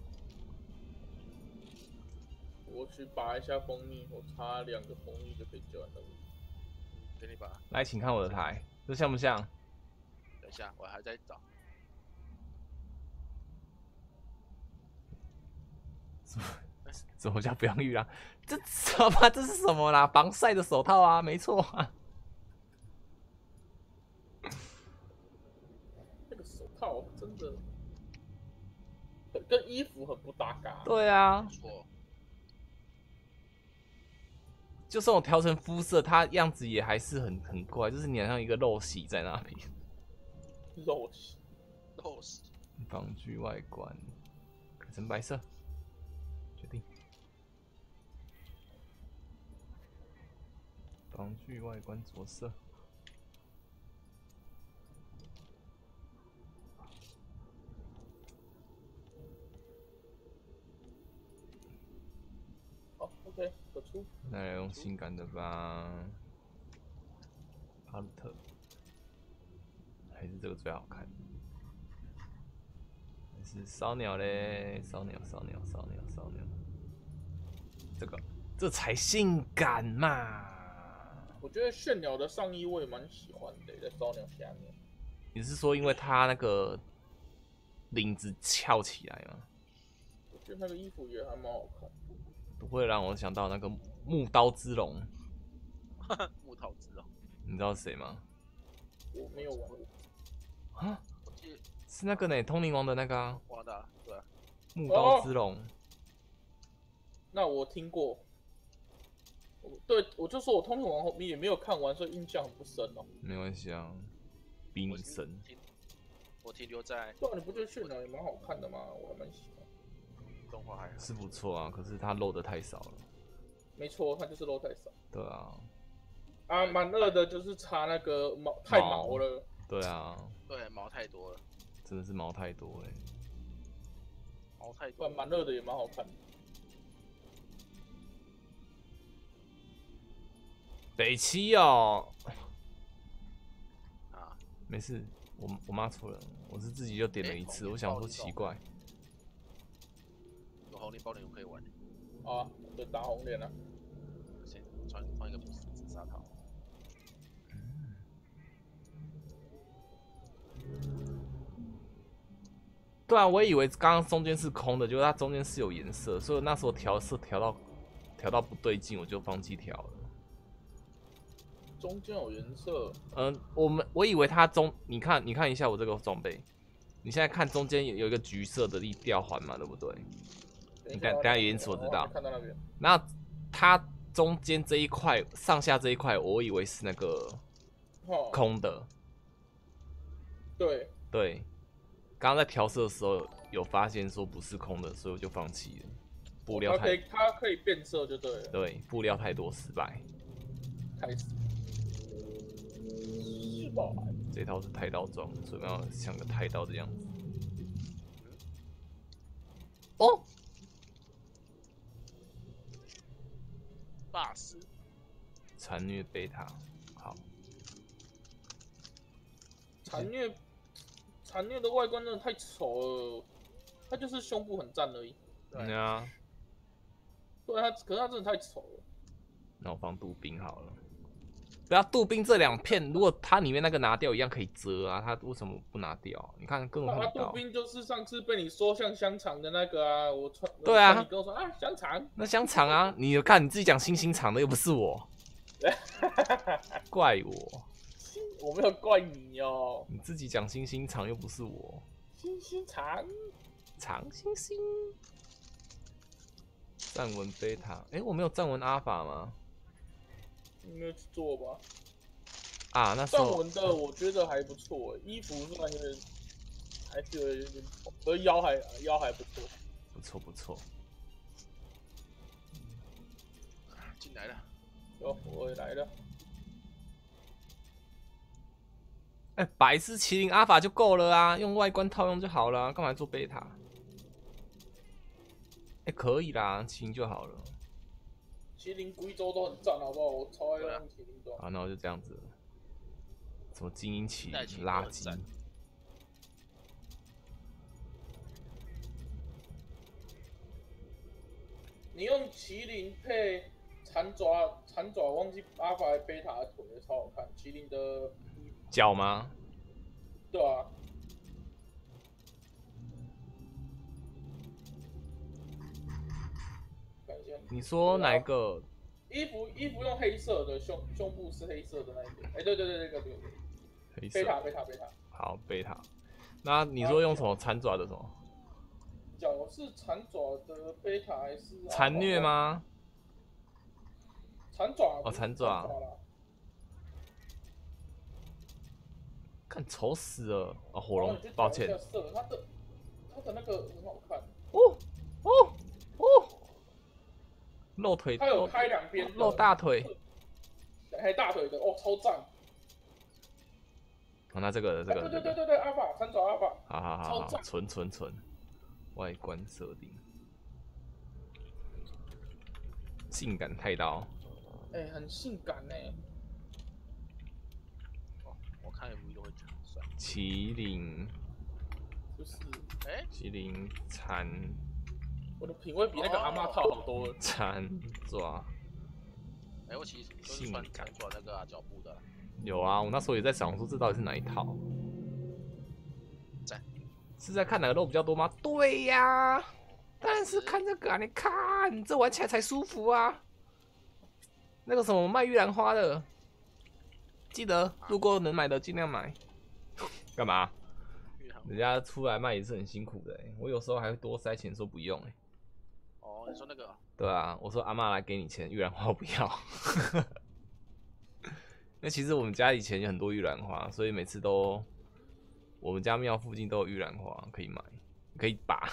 我去拔一下蜂蜜，我插两个蜂蜜就可以救完了。 给你拔。 来，请看我的台，这像不像？ 等一下，我还在找。 什么？什么叫不要玉啊？这什么？这是什么啦？防晒的手套啊，没错啊。 这个手套真的很跟衣服很不搭嘎。 对啊， 错， 就算我调成肤色，它样子也还是很很怪，就是你好像一个陋习在那边。 陋习， 陋习。 防具外观改成白色，决定。防具外观着色。 好 ，OK， 可出。 那来用性感的吧，帕鲁特，还是这个最好看。还是烧鸟嘞，烧鸟，烧鸟，烧鸟，烧鸟。这个，这才性感嘛！ 我觉得炫鸟的上衣我也蛮喜欢的，在烧鸟下面。 你是说因为它那个领子翘起来吗？ 我觉得那个衣服也还蛮好看。 不会让我想到那个木刀之龙。 木刀之龙， 你知道是谁吗？ 我没有玩过。 啊？是那个呢，通灵王的那个啊。 哇的，对啊。 木刀之龙。哦、 那我听过。对，我就说我通灵王后面也没有看完，所以印象很不深哦。 没关系啊，比你深。 我停留在。 对啊，你不觉得炫鸟也蛮好看的吗？我还蛮喜欢。 动画还是不错啊，可是它露的太少了。 没错，它就是露太少。 对啊。 啊，蛮二的就是差那个毛太毛了。 对啊。 对，毛太多了。 真的是毛太多哎、欸。 毛太多。 蛮热的也蛮好看的。 北七哦。 啊。 没事，我我妈错了，我是自己就点了一次，欸、我想说奇怪。 有红莲包脸可以玩。 啊，就打红莲啊。 先穿穿一个紫砂套。 对啊，我以为刚刚中间是空的，结果它中间是有颜色，所以那时候调色调到调到不对劲，我就放弃调了。 中间有颜色？ 嗯、呃，我们我以为它中，你看你看一下我这个装备，你现在看中间有一个橘色的立吊环嘛，对不对？你等等下有因此我知道。 看到那边。 那它中间这一块上下这一块，我以为是那个空的。 对。 对。刚刚在调色的时候有发现说不是空的，所以我就放弃了。布料太， 它可以它可以变色就对了。 对，布料太多失败。 开始。失败。 这套是太刀装，所以要像个太刀的样子。哦。 霸斯。 残虐贝塔，好。 残虐。残虐的外观真的太丑了，它就是胸部很赞而已。 对啊， 对它，可是它真的太丑了。 那我放杜宾好了。不要杜宾这两片，如果它里面那个拿掉一样可以遮啊，它为什么不拿掉？你看根本看不到。 杜宾就是上次被你说像香肠的那个啊，我穿。 对啊。 你跟我说啊香肠。 那香肠啊，你有看你自己讲星星肠的又不是我，怪我。 我没有怪你哦， 你自己讲星星肠又不是我。 星星肠， 长星星。站稳贝塔，哎、欸，我没有站稳阿法吗？ 应该去做吧。 啊，那时候站稳的我觉得还不错，衣服虽然有点，还是有点丑，而腰还腰还不错。 不错不错。 进来了。 有，我也来了。 哎、欸，白是麒麟阿法就够了啊，用外观套用就好了，干嘛做贝塔？哎、欸，可以啦，麒麟就好了。 麒麟贵州都很赞，好不好？我超爱用麒麟装。 好，那我就这样子。什么精英麒麟垃圾？ 你用麒麟配残爪，残爪忘记阿法还贝塔的腿超好看，麒麟的。 脚吗？ 对啊。 你说哪一个？ 衣服衣服用黑色的，胸胸部是黑色的那一点。哎、欸，对对对，那个对对。 黑色。 贝塔贝塔贝塔。 好，贝塔。那你说用什么残爪的什么？ 脚哦，是残爪的贝塔还是？ 残虐吗？ 残爪哦，残爪。 啦。 看丑死了！哦，火龙，抱歉。 它的它的那个很好看。 哦哦哦！露腿。 它有开两边。 露大腿。 还大腿的哦，超赞。 哦，那这个这个。 对对对对对，阿法残爪阿法。 好好好好，存存存。外观设定。性感太刀。 哎、欸，很性感哎、欸。 哦，我看 M V 都会觉得很帅。 麒麟。 就是。 哎、欸。 麒麟残。 我的品味比那个阿嬷套好多了。 残爪。 哎、欸，我其实都是穿残爪那个啊脚步的。 有啊，我那时候也在想说这到底是哪一套。 在。 是在看哪个肉比较多吗？对呀、啊，当然是看这个啊！你看，这玩起来才舒服啊。那个什么卖玉兰花的，记得路过能买的尽量买。干嘛？人家出来卖也是很辛苦的、欸，我有时候还会多塞钱说不用、欸、 哦，你说那个？ 对啊，我说阿嬷来给你钱，玉兰花我不要。那其实我们家以前有很多玉兰花，所以每次都。我们家庙附近都有玉兰花可以买，可以拔，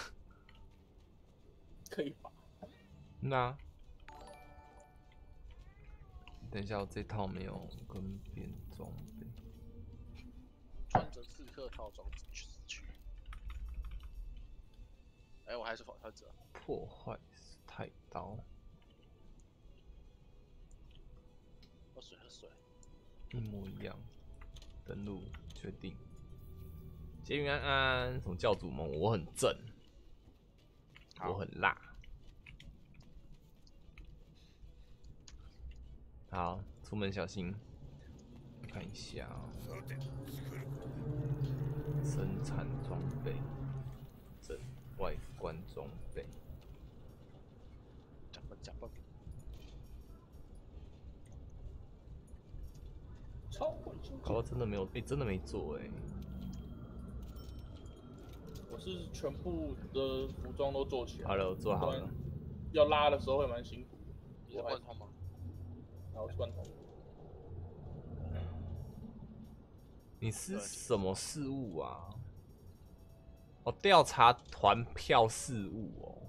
可以拔。 那等一下，我这套没有跟变装备， 穿着刺客套装去死去。哎、欸，我还是否穿者。 破坏太刀。 喝水喝水。 一模一样。登录确定。结云安安，什么教主梦？我很正，我很辣。好，出门小心。看一下、喔，生产装备，整外观装备。 假蹦假蹦。 超会搞到真的没有，哎、欸，真的没做哎、欸。 我是全部的服装都做起来。 好了，我做好了。 要拉的时候会蛮辛苦的。 你是贯通吗？ 然后是贯通。 你是什么事务啊？哦，调查团票事务哦。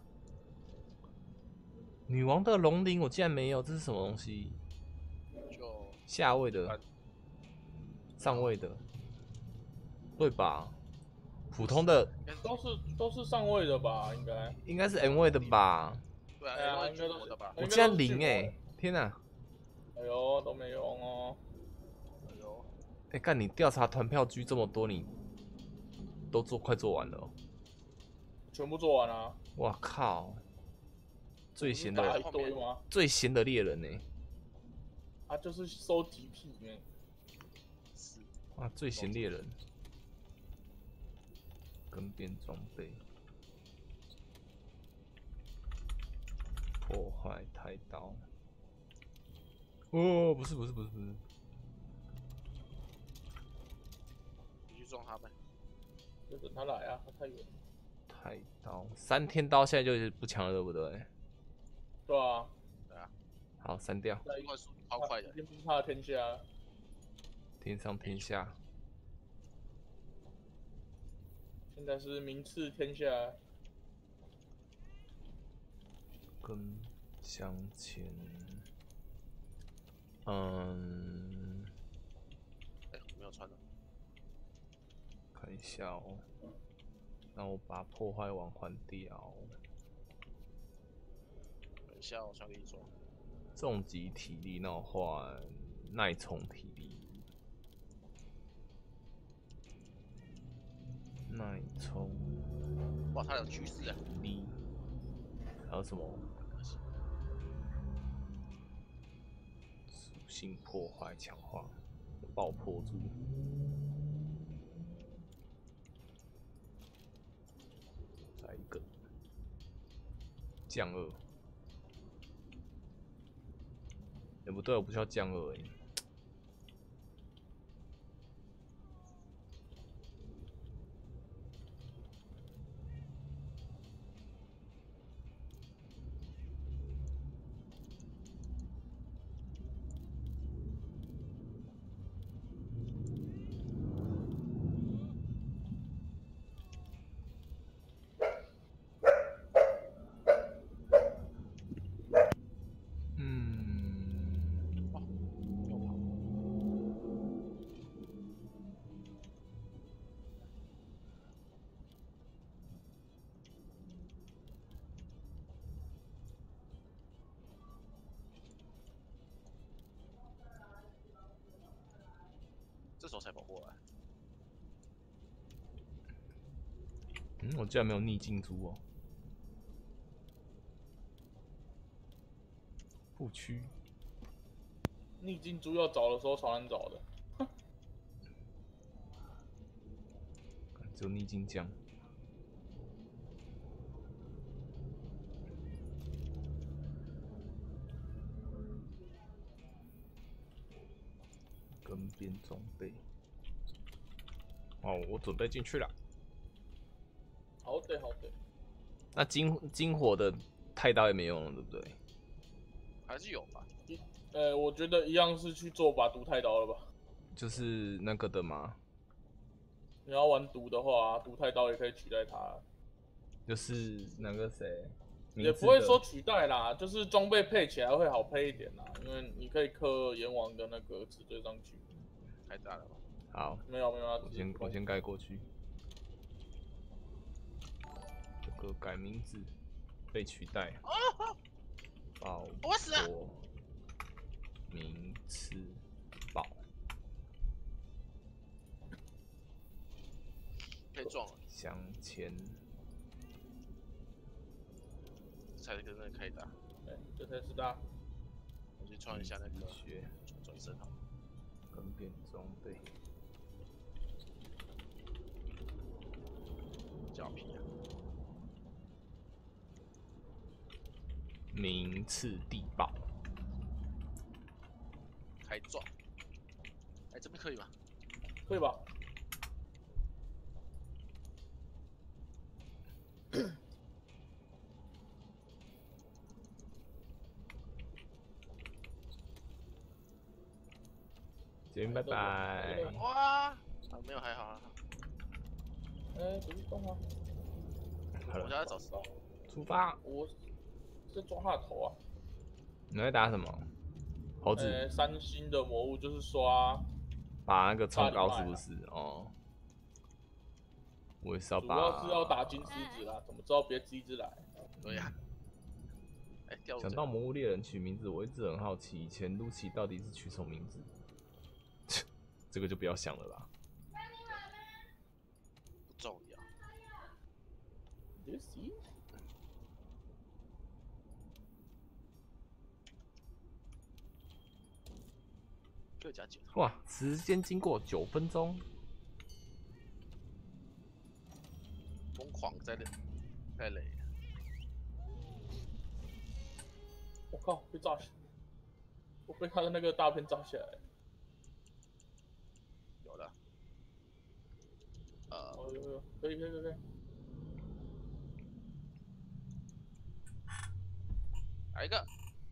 女王的龙鳞我竟然没有，这是什么东西？ 就下位的、上位的，对吧？普通的都是都是上位的吧，应该应该是 M 位的吧？ 对啊，应该都是的吧？ 我竟然零哎！天哪！ 哎呦，都没用哦。 哎呦， 哎，干你调查团票居这么多，你都做快做完了、哦？ 全部做完了、啊。 哇靠！最闲的一堆吗？ 最闲的猎人呢、欸？ 啊，就是收集癖呢。 哇，最闲猎人。更变装备，破坏太刀。哦，不是不是不是不是， 你去撞他呗。 就等他来啊，他太远。 太刀，三天刀现在就是不强了，对不对？ 对啊， 对啊。 好，删掉。 这块速度超快的。 已经不怕天下。 天上天下。 现在是名次天下， 跟向前，嗯， 哎、欸，没有穿的， 看一下哦，让我把破坏王换掉。 等一下，我想给你说， 重击体力，那我换耐冲体力。耐冲， 哇，他有趋势啊！ 力，还有什么？属性破坏强化，爆破住。再一个降二，也、欸、不对，我不需要降二哎。 时候才跑过来。 嗯，我居然没有逆进猪哦。不区。 逆境猪要找的时候超难找的。 只有逆境酱。跟边装备。哦，我准备进去了。 好的，好的。 那金金火的太刀也没用了，对不对？ 还是有吧。 呃，我觉得一样是去做把毒太刀了吧。 就是那个的吗？ 你要玩毒的话，毒太刀也可以取代它。 就是那个谁， 也不会说取代啦，就是装备配起来会好配一点啦，因为你可以刻阎王的那个直对上去。 太大了吧？ 好， 没有没有， 我先我先盖过去。这个改名字被取代。宝我死了。 名次宝。 被撞了。 镶嵌。 才跟那个可以打。 对，这才是大。 我去穿一下那个学转身好。 跟变装备。 脚皮啊。 名次地堡。 开撞。哎，这边可以吗？ 可以吧？ 这边拜拜。 哇，啊没有还好还好。 哎，不是动啊！ 我现在找死到。 出发！ 我是抓他的头啊！ 你在打什么？猴子。 呃，三星的魔物就是刷， 把那个冲高是不是？哦。我也是要把。 主要是要打金狮子啦，怎么知道别枝一只来？ 对呀。哎，掉入。 想到魔物猎人取名字，我一直很好奇，以前露琪到底是取什么名字？这个就不要想了啦。 不重要。 This is 各加九。 哇，时间经过九分钟。 疯狂在累，在累。 我靠，被炸死！我被他的那个大片炸下来。 有了。呃。 哦，有有，可以可以可以可以。 来一个。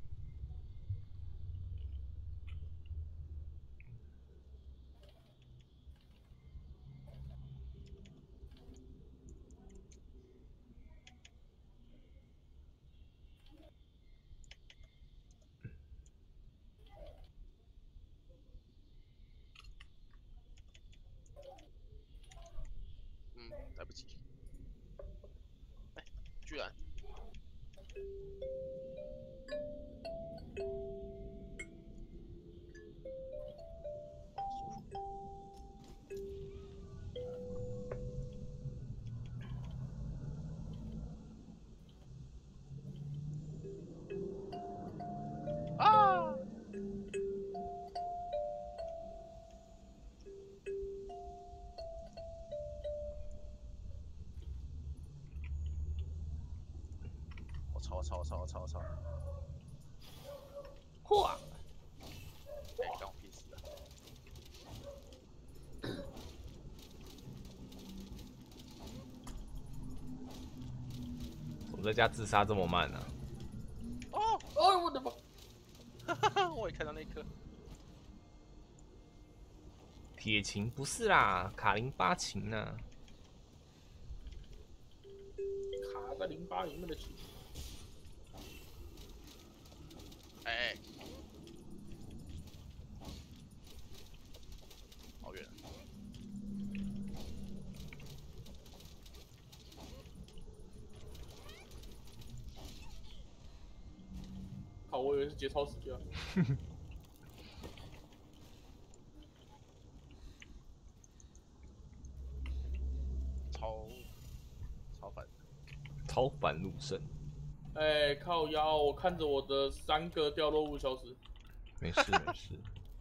嗯，来不及。哎，居然。啊！我操！我操！我操！我操！我操！ 嚯！ 哎，干我屁事啊！ 怎么在家自杀这么慢呢、啊？ 哦哦，我的妈！哈哈哈，我也看到那一刻。 铁琴不是啦，卡林巴琴呐、啊。 卡在零八里面的琴。 哎哎。好远。 好，我以为是节操死掉。 超烦， 超凡入圣。 哎、欸，靠腰，我看着我的三个掉落物消失。 没事没事。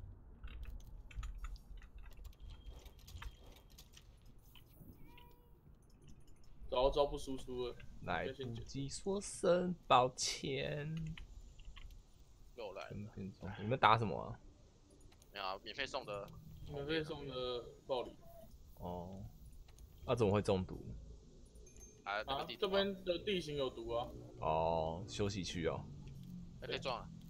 早招不输出了， 来不及说声抱歉。 又来了， 你们打什么啊？ 没有啊，免费送的， 免费送的暴力。 哦，那、啊、怎么会中毒？ 啊， 啊这边的地形有毒啊。 哦，休息区哦。 还可以撞啊。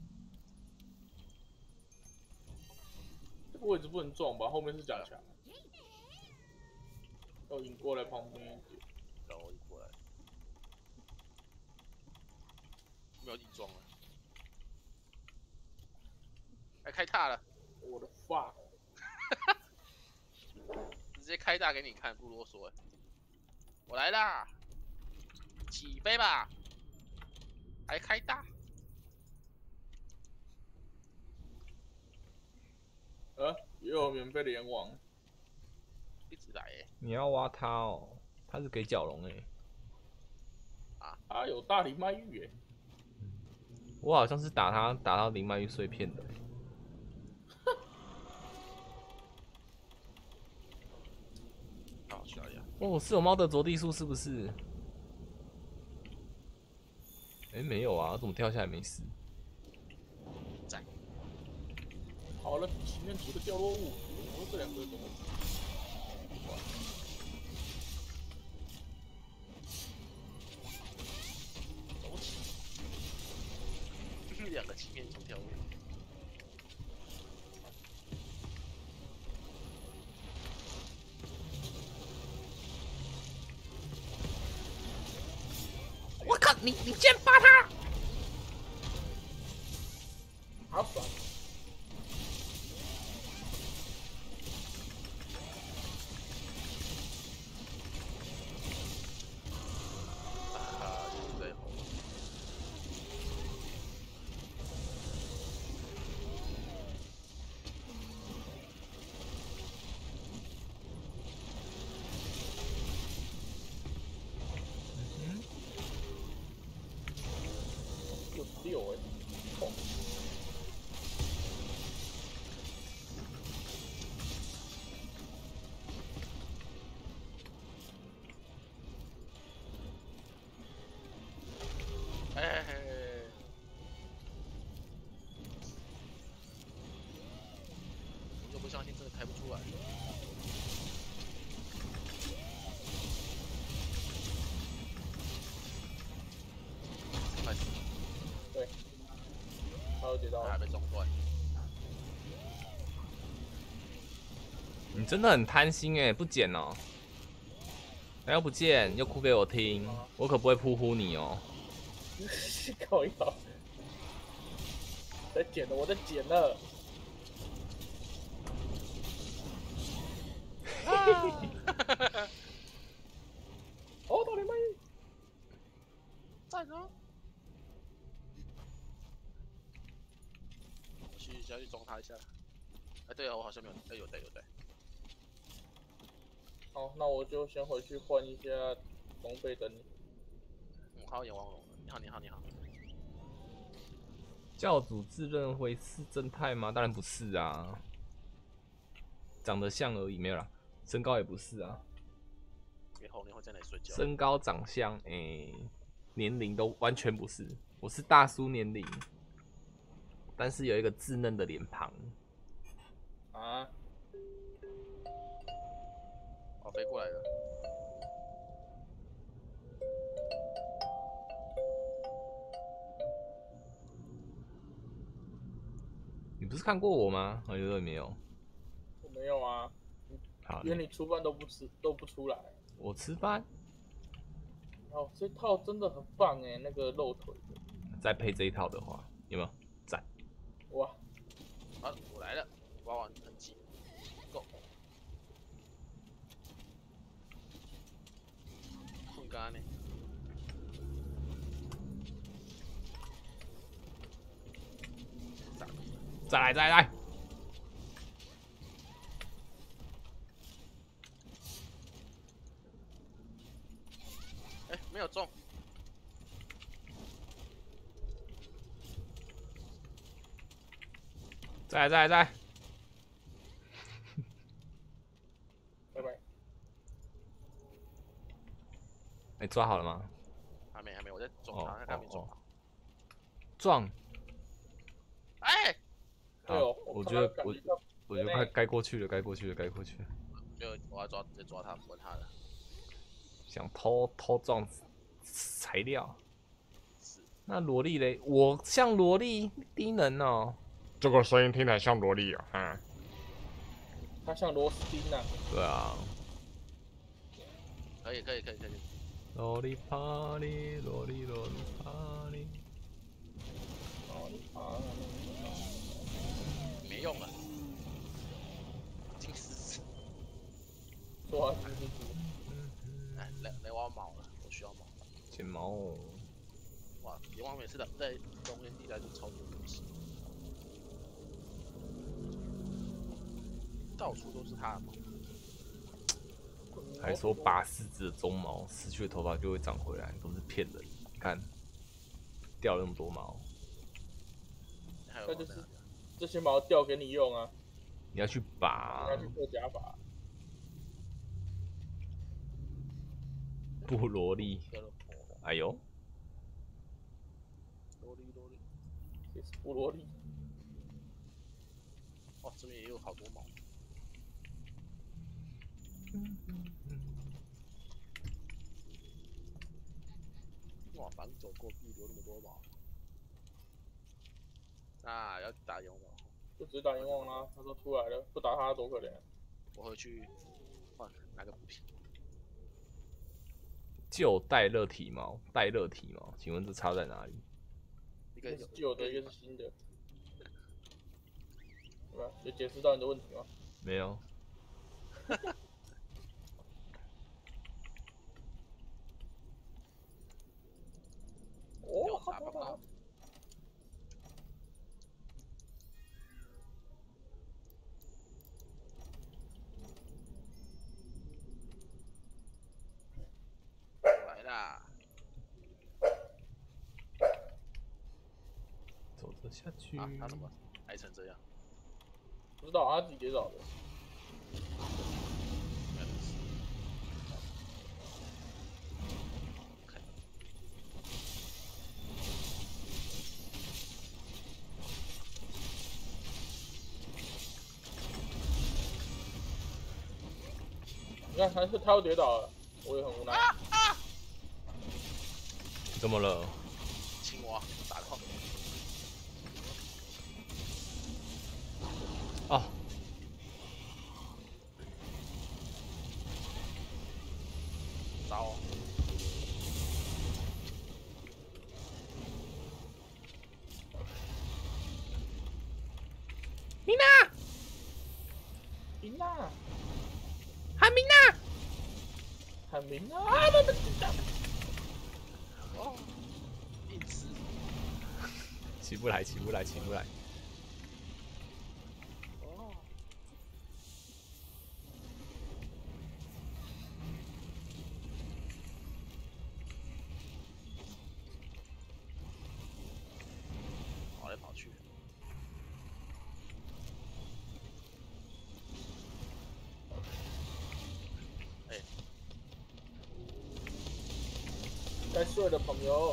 这个位置不能撞吧？后面是假墙。要引过来旁边一点。 然后我引过来。没有硬撞了。哎，开大了！ 我的 fuck！ 直接开大给你看，不啰嗦哎。我来啦！起飞吧！还开大！ 呃，也有免费联网。 一直来哎！ 你要挖他哦，他是给角龙哎。 啊， 他有大灵脉玉哎。 我好像是打他打到灵脉玉碎片的。 好，小呀。 哦，是有猫的着地术是不是？哎、欸，没有啊，怎么跳下来没事？ 在。 好了，前面图的掉落物，我这两个怎么？ 走起！两个青面虫跳落。 我靠，你你竟然扒他！ 好爽！ 啊，有在吼。 有六哎，痛！ 哎哎哎！我就不相信真的开不出来。开始。 对，还有跌到， 还被撞断。 你真的很贪心哎，不捡哦。还要不见，又哭给我听，我可不会扑呼你哦。 靠腰，在捡了，我在捡了。哦，大连麦， 在呢。我去下去装他一下。哎，对啊，我好像没有，哎，有带有带。 好，那我就先回去换一下装备等你。 嗯，还有眼王龙，你好，你好，你好。 教主自认为是正太吗？当然不是啊，长得像而已，没有啦，身高也不是啊。 你后年会在哪里睡觉？ 身高、长相，哎、欸，年龄都完全不是，我是大叔年龄，但是有一个稚嫩的脸庞。 啊！ 哦，飞过来了。 你不是看过我吗？哦，有没有？ 我没有啊。 好， 因为你出饭都不吃，都不出来。 我吃饭。 哦，这套真的很棒哎，那个肉腿的。 再配这一套的话，有没有？赞！ 哇！ 好，我来了，挖完痕迹 ，Go。混干呢？ 再来，再来！ 哎， 没有中。 在在在， 拜拜。 哎，抓好了吗？ 还没还没，我在撞哦他，他还没哦哦撞好。 撞！ 哎， 对哦好，我我觉得我看他感觉到我觉得该该过去了，该过去了，该过去了。 就我要抓直接抓他，问他的。 想偷偷撞材料？那萝莉嘞？我像萝莉低能哦。这个声音听起来像萝莉啊，嗯。 他像螺丝钉啊。 对啊。 可以可以可以可以。 萝莉帕里，萝莉萝莉帕里。 没用了。金丝。 说完金丝。 哎，雷雷我要毛了，我需要毛。 剪毛。 哇，阎王每次的在中间地带就超多东西，到处都是他的毛。 还说拔狮子的鬃毛，失去的头发就会长回来，都是骗人。你看，掉了那么多毛。 那就是这些毛掉给你用啊。 你要去拔。 你要去做假发。 布萝莉。哎呦。 萝莉萝莉。 也是布萝莉。 哇，这边也有好多毛。哇，反走过壁留那么多毛。那要打阎王， 就直接打阎王啦。他说出来了，不打他多可怜。 我回去换拿个补品。 旧带热体毛，带热体毛，请问这差在哪里？ 一个是旧的，一个是新的。对吧？有解释到你的问题吗？ 没有。 哦，好棒棒！ 来啦！ 走着下去。 啊，他怎么挨成这样？ 不知道，他自己给找的。你看，还是他又跌倒了，我也很无奈。 啊啊！ 怎么了？ 青蛙打到。 哦。 糟哦。 米娜， 米娜， 喊米娜， 喊米娜！ 哦，硬吃。 起不来，起不来，起不来。 哦。跑来跑去。哎。 该睡的朋友。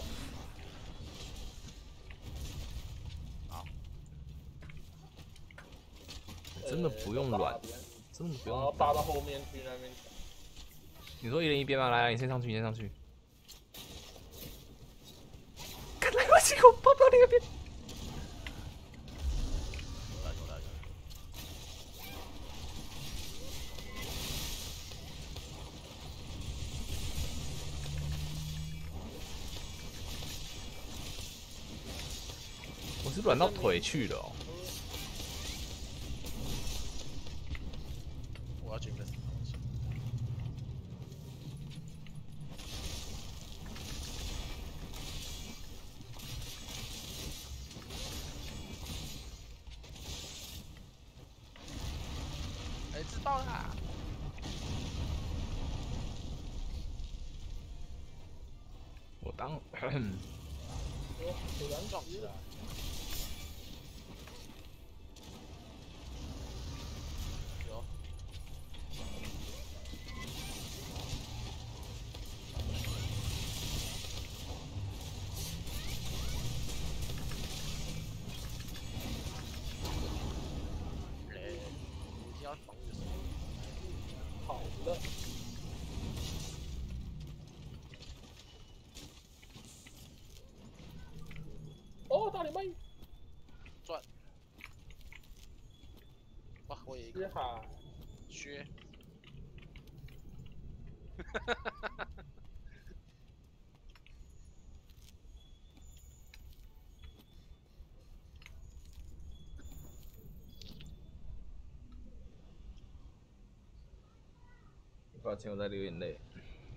真的不用软，真的不用。 然后扒到后面去那边。 你说一人一边吗？来，你先上去，你先上去。看来我结果跑不到另一边。 有了有了有了。 我是软到腿去了哦。 我要捡个什么东西？哎，知道啦。 我当， 哦，很难撞起来。有。嘞，你要防御什么？ 好的。哦，大礼拜转。哇，我有一个薛海薛。 抱歉，我在流眼泪。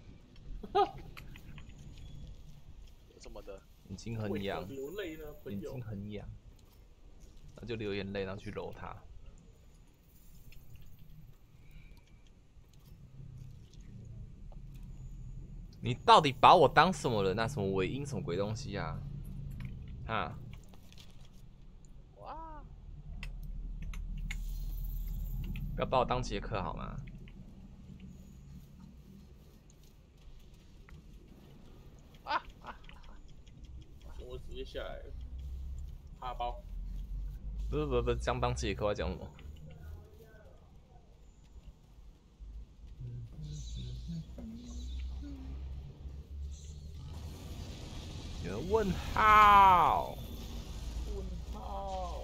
怎么的？ 眼睛很痒， 流泪呢， 眼睛很痒，那就流眼泪，然后去揉它。你到底把我当什么人？那什么尾音什么鬼东西啊？啊！ 哇！ 不要把我当杰克好吗？ 啊啊！ 我直接下来，哈包。 不是不是不是，这样当杰克要讲什么？有人问号？ 问号。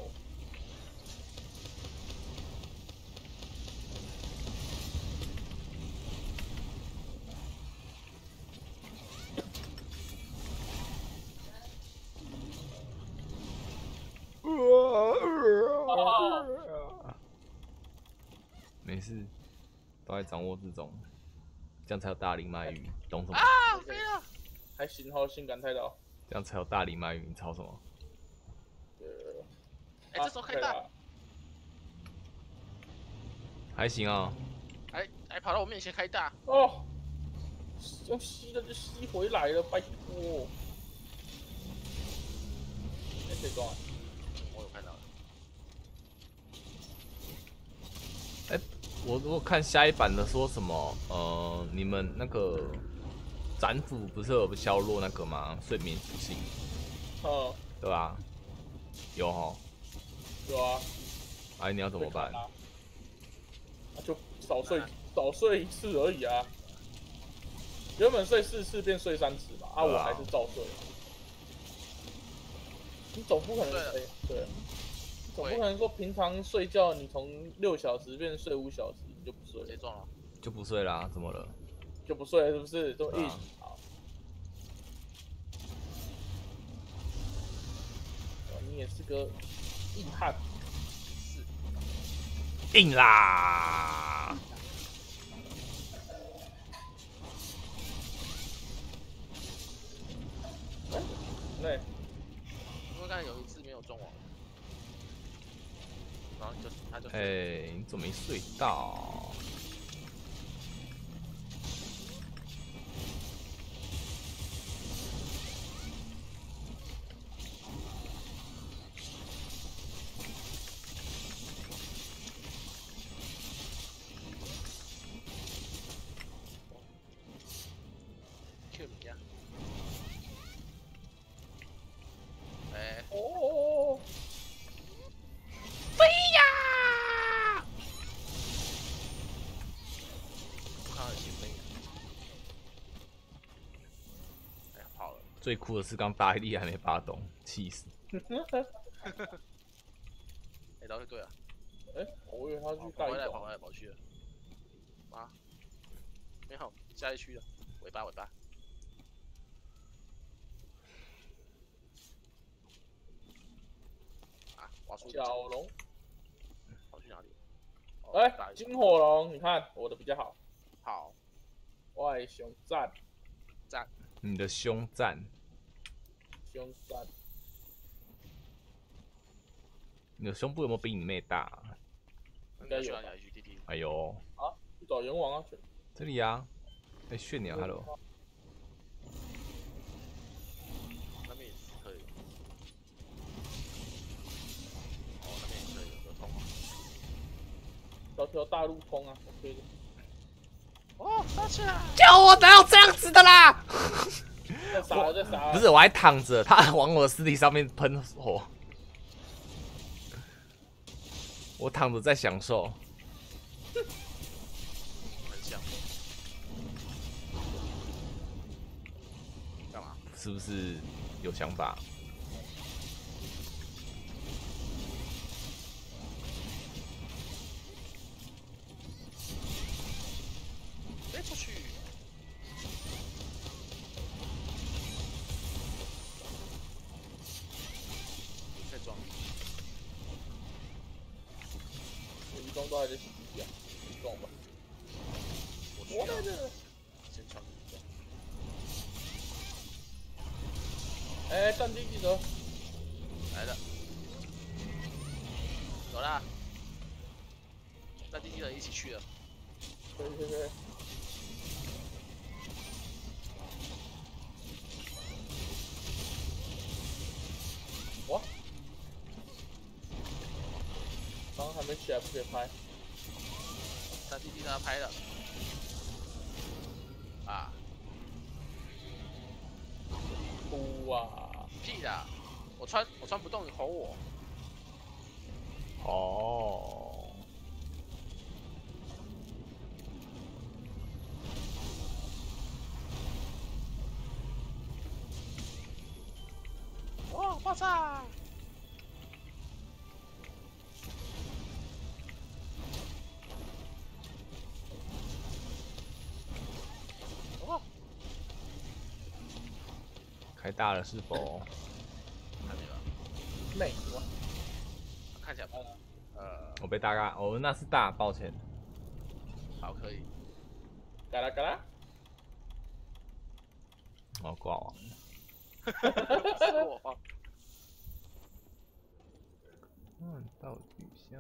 没事，都在掌握之中，这样才有大力卖鱼，懂什么？ 啊，飞了！ 还行哈，性感太到。 这样才有大力卖鱼，你吵什么？ 哎、欸，这时候开大， 还行啊、哦。 还还跑到我面前开大。 哦，用吸的就吸回来了，拜托。哎，谁装啊？ 我有看到了。 哎、欸，我如果看下一版的说什么，呃，你们那个斩斧不是有削弱那个吗？睡眠属性。 嗯。 对吧？有哈。 有啊。 哎，你要怎么办？ 啊，就少睡少睡一次而已啊。原本睡四次变睡三次嘛，啊，我还是照睡。你总不可能哎，对，总不可能说平常睡觉你从六小时变睡五小时你就不睡。 谁撞了？ 就不睡啦，怎么了？ 就不睡是不是？这么硬？好。你也是个硬汉。 硬啦！ 对， 因为刚才有一次没有中网，然后就他就。 哎、欸，你怎么没睡到？ 哦， 飞呀！ 看到起飞，哎呀，跑了。 最酷的是刚大力还没发动，气死！ 哎，倒是对啊。 哎，我以为他去跑回来，跑回来，跑去了。啊，没有，下一区了，尾巴，尾巴。 小龙， 跑去哪里？ 哎、欸，金火龙，你看我的比较好。 好， 外熊赞， 赞。 你的胸赞， 胸赞。 你的胸部有没有比你妹大、啊？ 应该有。 哎呦！ 啊，去找阎王啊！ 这里啊，哎、欸，炫鸟 ，hello。 条大路通啊 ，OK 的。 哦，上去了！ 救我！哪有这样子的啦？ 再杀了，再杀了！ 不是，我还躺着，他往我的尸体上面喷火，我躺着在享受。 很像。干嘛？ 是不是有想法？ 飞出去！再装。 我一装都还在洗地啊，你装吧。我来这。 先穿。 哎，战地记者。 来了。走啦。战地记者一起去了。 可以可以可以。哇！刚刚还没起来，不可以拍。 战地记者拍了。啊！ 哭啊！ 屁啦！我穿我穿不动，你吼我。 哦。 哇！爆炸！哦！ 开大了是否？ 还没吧？ 没有。 看起来不呃。 我被大嘎，哦，那是大，抱歉。 好，可以。 嘎啦嘎啦。 哦，挂网。 是我。 嗯，道具箱。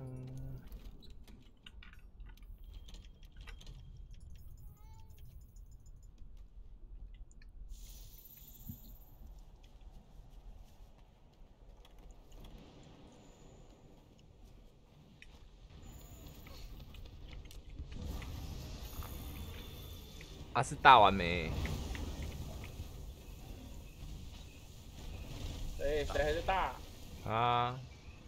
啊，是大完没？ 哎，谁还是大？ 啊。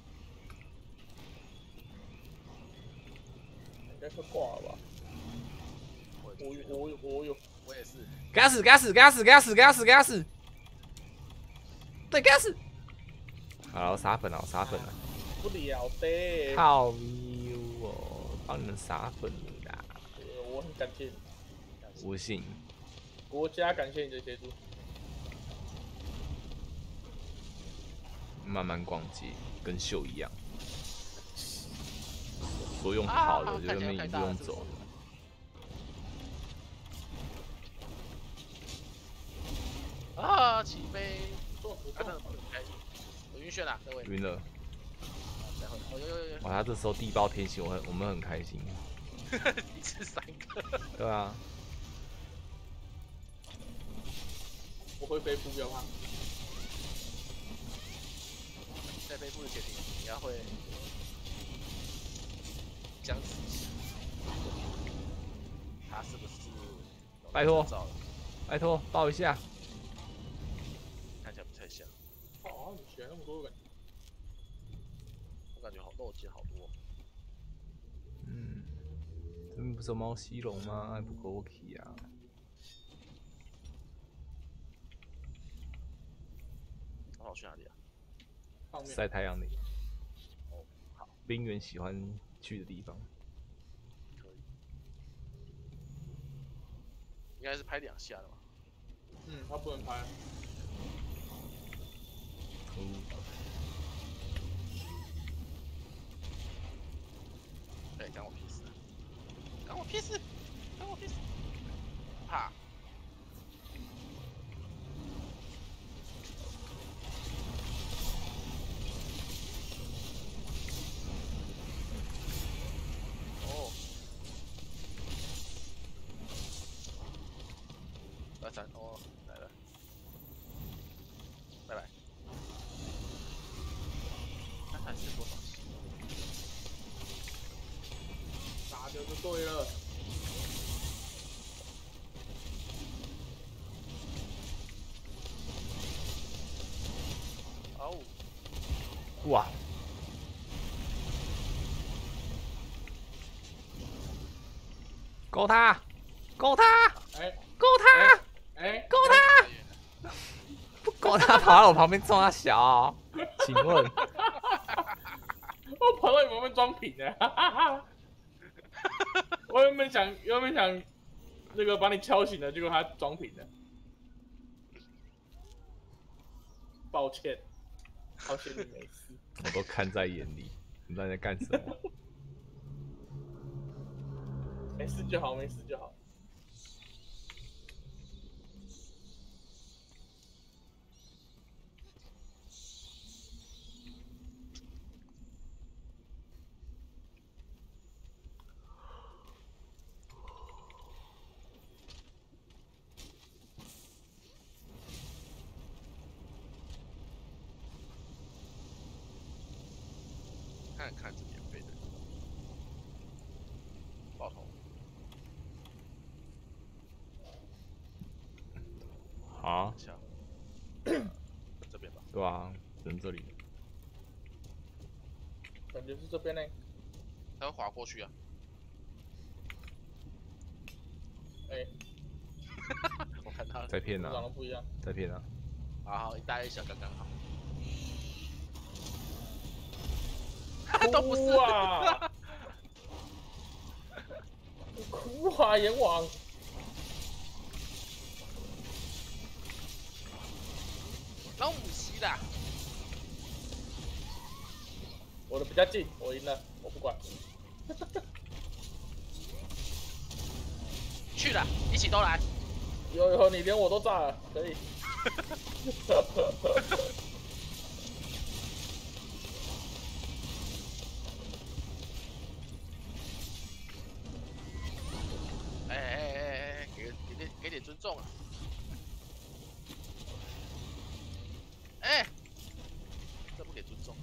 应该快挂了吧？我我我有， 我也是。 给他死！给他死！给他死！给他死！给他死！给他死！对，给他死！好了，我撒粉了，我撒粉了。 不了的。 好牛哦，帮你们撒粉啦！ 我很感谢你。 无信。 国家感谢你的协助。 慢慢逛街，跟秀一样。说用跑的，就那边一步用走的。 啊！起飞！啊，真的开心，我晕眩了，各位。 晕了。 待会，哦有有有。 哇，他这时候地爆天行，我很我们很开心。 一次三个。 对啊。 我会飞扑，不要怕。 在飞扑的前提，你要会将死期。他是不是？ 拜托，拜托，抱一下。 看起来不太像。 哦，你学那么多感觉。 我感觉好漏接好多。 嗯，这边不是有猫西龙吗？还不够 OK 啊。 我去哪里啊？ 晒太阳里。 哦，好。 冰原喜欢去的地方。 可以。应该是拍两下的吧？ 嗯，他不能拍。 嗯。 哎，干我屁事！干我屁事！干我屁事！怕。哦。来三哦，来了。拜拜。那还是多少？ 打对了。 哦， 哇！勾他，勾他， 哎， 勾他， 哎， 勾他！不勾他，跑到我旁边冲他小，请问？ 我跑到你旁边装瓶呢，哈哈哈！我原本想，原本想那个把你敲醒了，结果他装瓶了。抱歉，好险你没事。 我都看在眼里，你在在干什么？ 没事就好，没事就好。 看看这免费的，爆头。 好， 下，这边吧。 对啊，只能这里。 感觉是这边呢。 他会滑过去啊。 哎、欸， 我看他在骗啊， 长得不一样， 在骗啊。 好好，一大一小刚刚好。 都不是啊！哭啊，阎王！ 老母鸡的， 我的比较近，我赢了，我不管。 去了，一起都来。 有有，你连我都炸了，可以。 哎哎哎哎哎，给给点给点尊重啊！哎、欸，这不给尊重。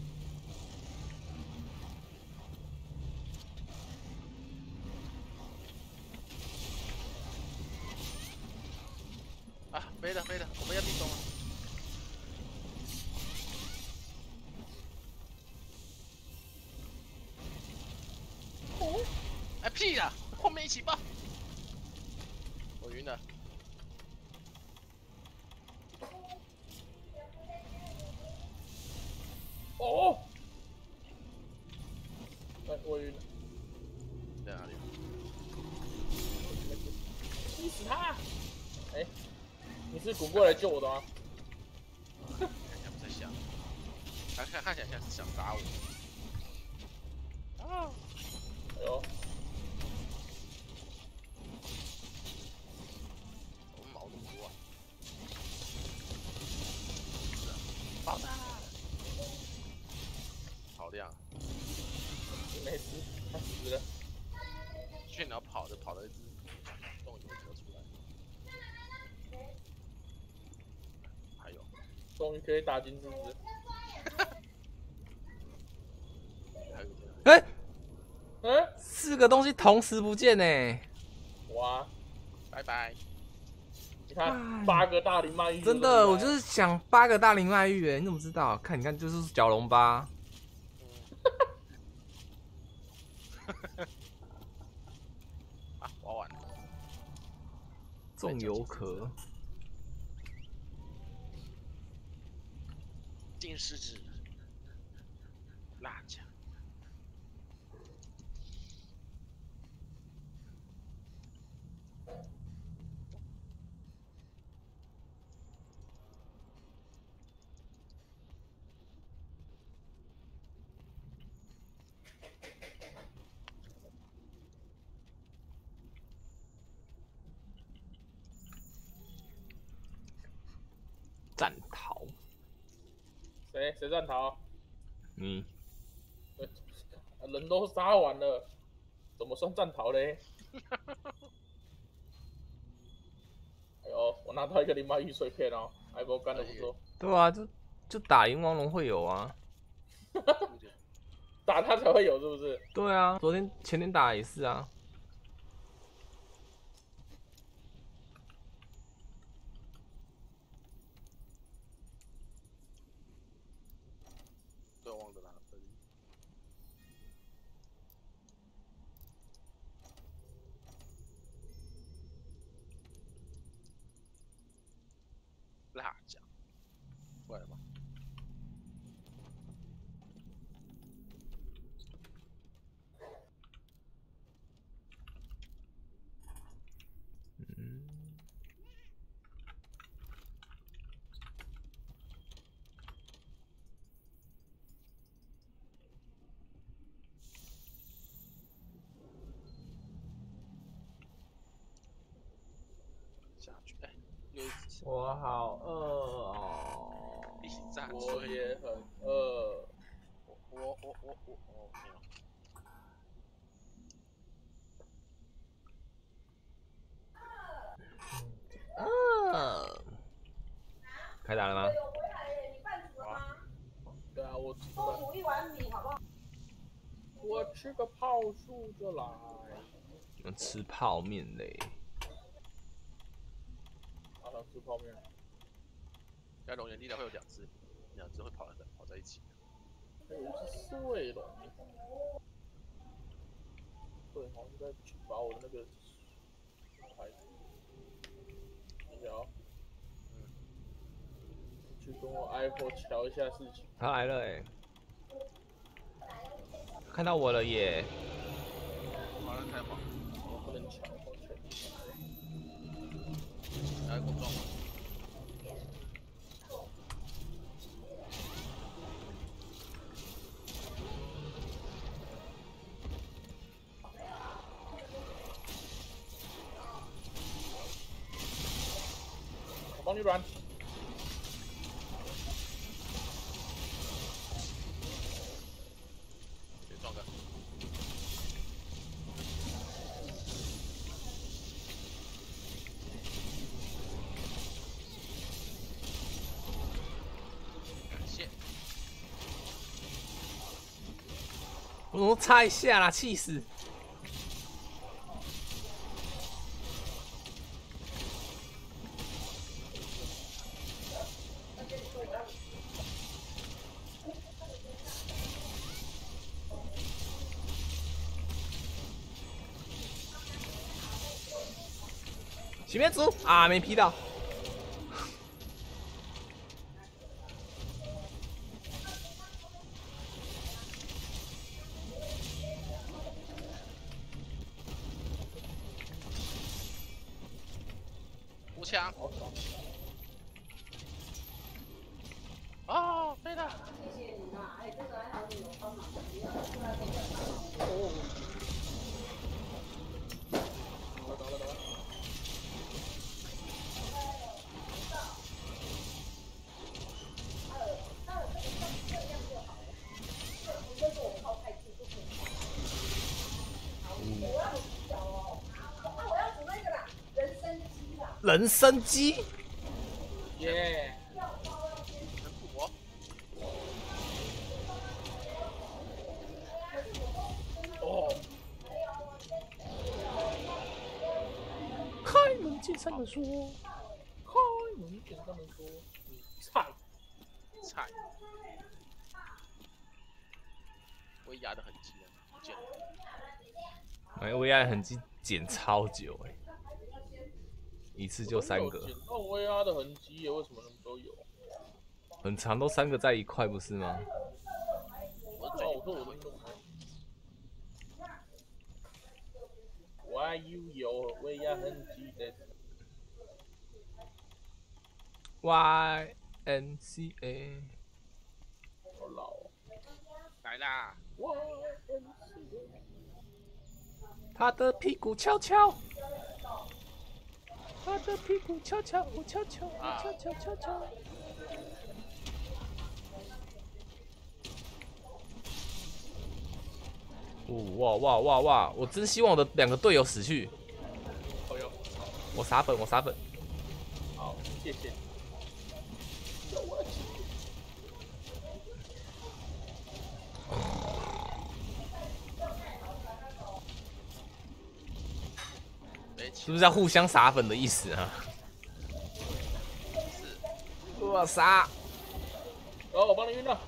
啊，没了没了，我们要命中了。哦，哎屁呀，后面一起爆！我晕了。 哦，哎，我晕了。 在哪里？ 逼死他！哎、欸，你是滚过来救我的吗？ 看起来不太像，看看看起来像是想打我。啊！ 哎呦！ 我们毛那么多啊！爆炸！好亮！ 没事，他死了。 去哪跑着跑了一只动物就出来。还有， 终于可以打金枝枝。 还有哎、欸， 嗯， 四个东西同时不见呢。 哇， 拜拜。 你看八个大灵鳗鱼， 真的，我就是想八个大灵鳗鱼，哎，你怎么知道？看，你看，就是角龙八。 啊，玩完了。 重油壳。 金狮子，辣酱。 战逃。 谁谁战逃？ 你。 人都杀完了，怎么算战逃嘞？哎呦，我拿到一个灵鳗鱼碎片哦，还不干的不错。 对啊，就就打赢王龙会有啊。 打他才会有是不是？ 对啊，昨天前天打也是啊。 辣酱，过来吧。 嗯。 下去，哎，又一只我好饿哦。 一起炸我碎。 也很饿。 我我我我我我没有。 啊！开打了吗？ 对啊，我多煮一碗米好不好？我吃个泡树就来。 我吃泡面嘞。 好想吃泡面。 在龙岩地带会有两只，两只会跑在跑在一起。 还有一只碎了。对，好像在把我的那个牌子。聊。嗯。去跟我 Apple 瞧一下事情。 他来了哎、欸。看到我了耶！ 好了，开跑。 我不能抢，抱歉。 来工作。 我帮你软。 我怎么差一下啦，气死！洗面组啊，没劈到。 无枪。哦，飞了。谢谢你啊，哎，这个还好你有帮忙。哦。走了走了走了。 人参鸡， 耶！哦， 开门见山的说， 开门见山的说，菜菜，我压的痕迹了，不见了。 哎，我压的痕迹剪超久哎、欸。一次就三个， 捡到 V R 的痕迹耶，为什么那么都有？ 很长，都三个在一块，不是吗？ 我找我说我的弄。Why you 有 V R 痕迹的 ？Y N C A。 好老、哦。 来啦 ！Y N C A。 他的屁股翘翘。他的屁股悄悄，我悄悄，我悄悄悄悄。哦哇哇哇哇！我真希望我的两个队友死去。 哦哟， 我撒粉，我撒粉。 好，谢谢你。 是不是要互相撒粉的意思啊？是。我撒。 哦，我帮你晕了。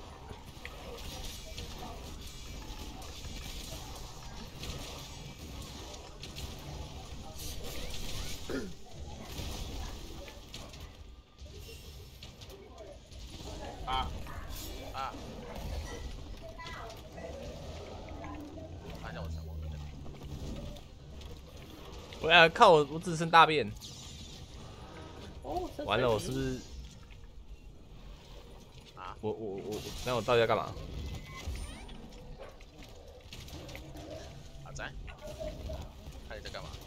啊啊！看一下我成功了。 我要靠我，我只剩大便。 哦， 完了，我是不是？ 啊！ 我我我我，那我到底要干嘛？ 阿仔，看你在干嘛？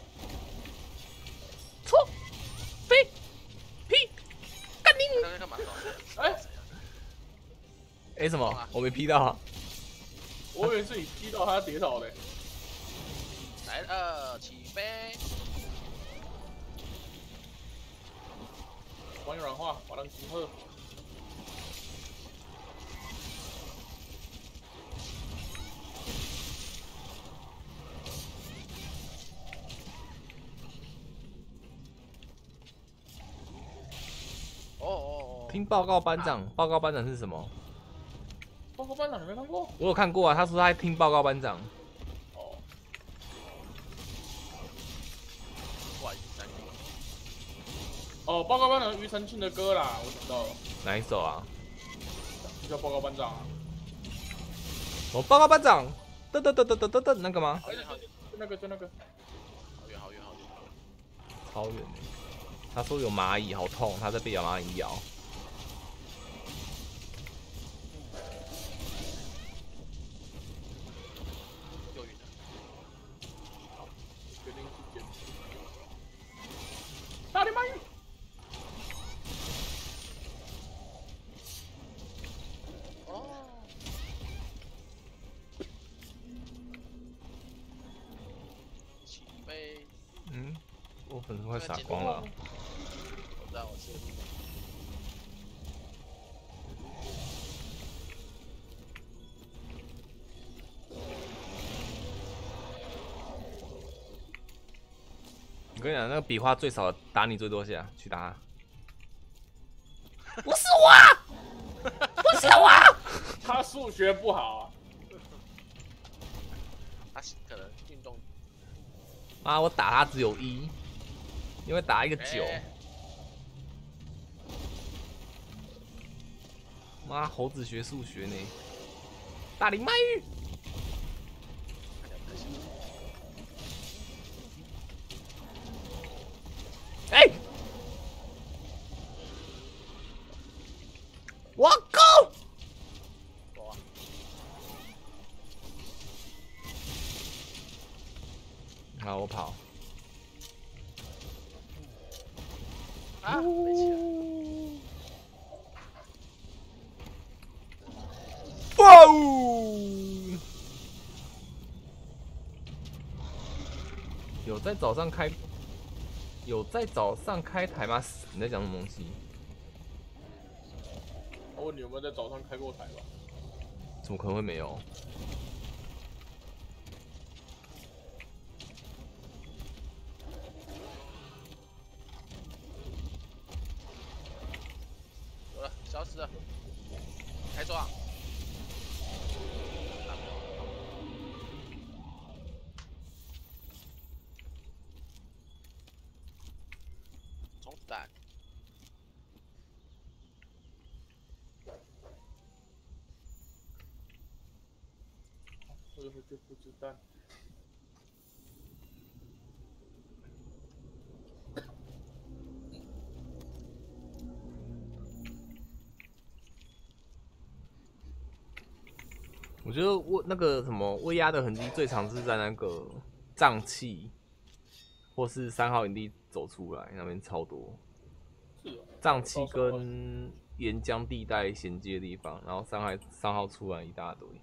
错，飞，屁，干你！ 在干嘛？ 哎哎什么？我没劈到啊！ 我以为是你劈到他跌倒的。 来了，起飞！ 玩软化，把人击破。 哦哦哦！ 听报告班长，报告班长是什么？ 报告班长你没看过？ 我有看过啊，他说他在听报告班长。 哦。 哇，三个。 哦，报告班长庾澄庆的歌啦，我想到了。 哪一首啊？ 就叫报告班长啊。 哦，报告班长，噔噔噔噔噔噔噔，那个吗？ 好远好远， 就那个就那个。 好远好远好远。 超远的。他说有蚂蚁，好痛，他在被咬蚂蚁咬。 又晕了。 好，决定去捡。大力蚂蚁。 哦。起飞。 嗯，我粉丝快洒光了。 我知道我是。 我跟你讲，那个笔画最少打你最多下，去打他。不是我，不是我。 他数学不好啊。 他可能运动。 妈，我打他只有一，因为打一个九。 欸妈，猴子学数学呢？大龄鳗鱼。哎、欸！我靠！好，我跑。 啊，没起来。 哇哦！有在早上开，有在早上开台吗？你在讲什么东西？ 我问你有没有在早上开过台吧？ 怎么可能会没有？ 有了，消失了。开抓。冲子弹。 我有就不子弹。 我觉得我那个什么威压的痕迹最常是在那个瘴气，或是三号营地走出来那边超多。 是哦。 瘴气跟岩浆地带衔接的地方，然后三号三号出来一大堆。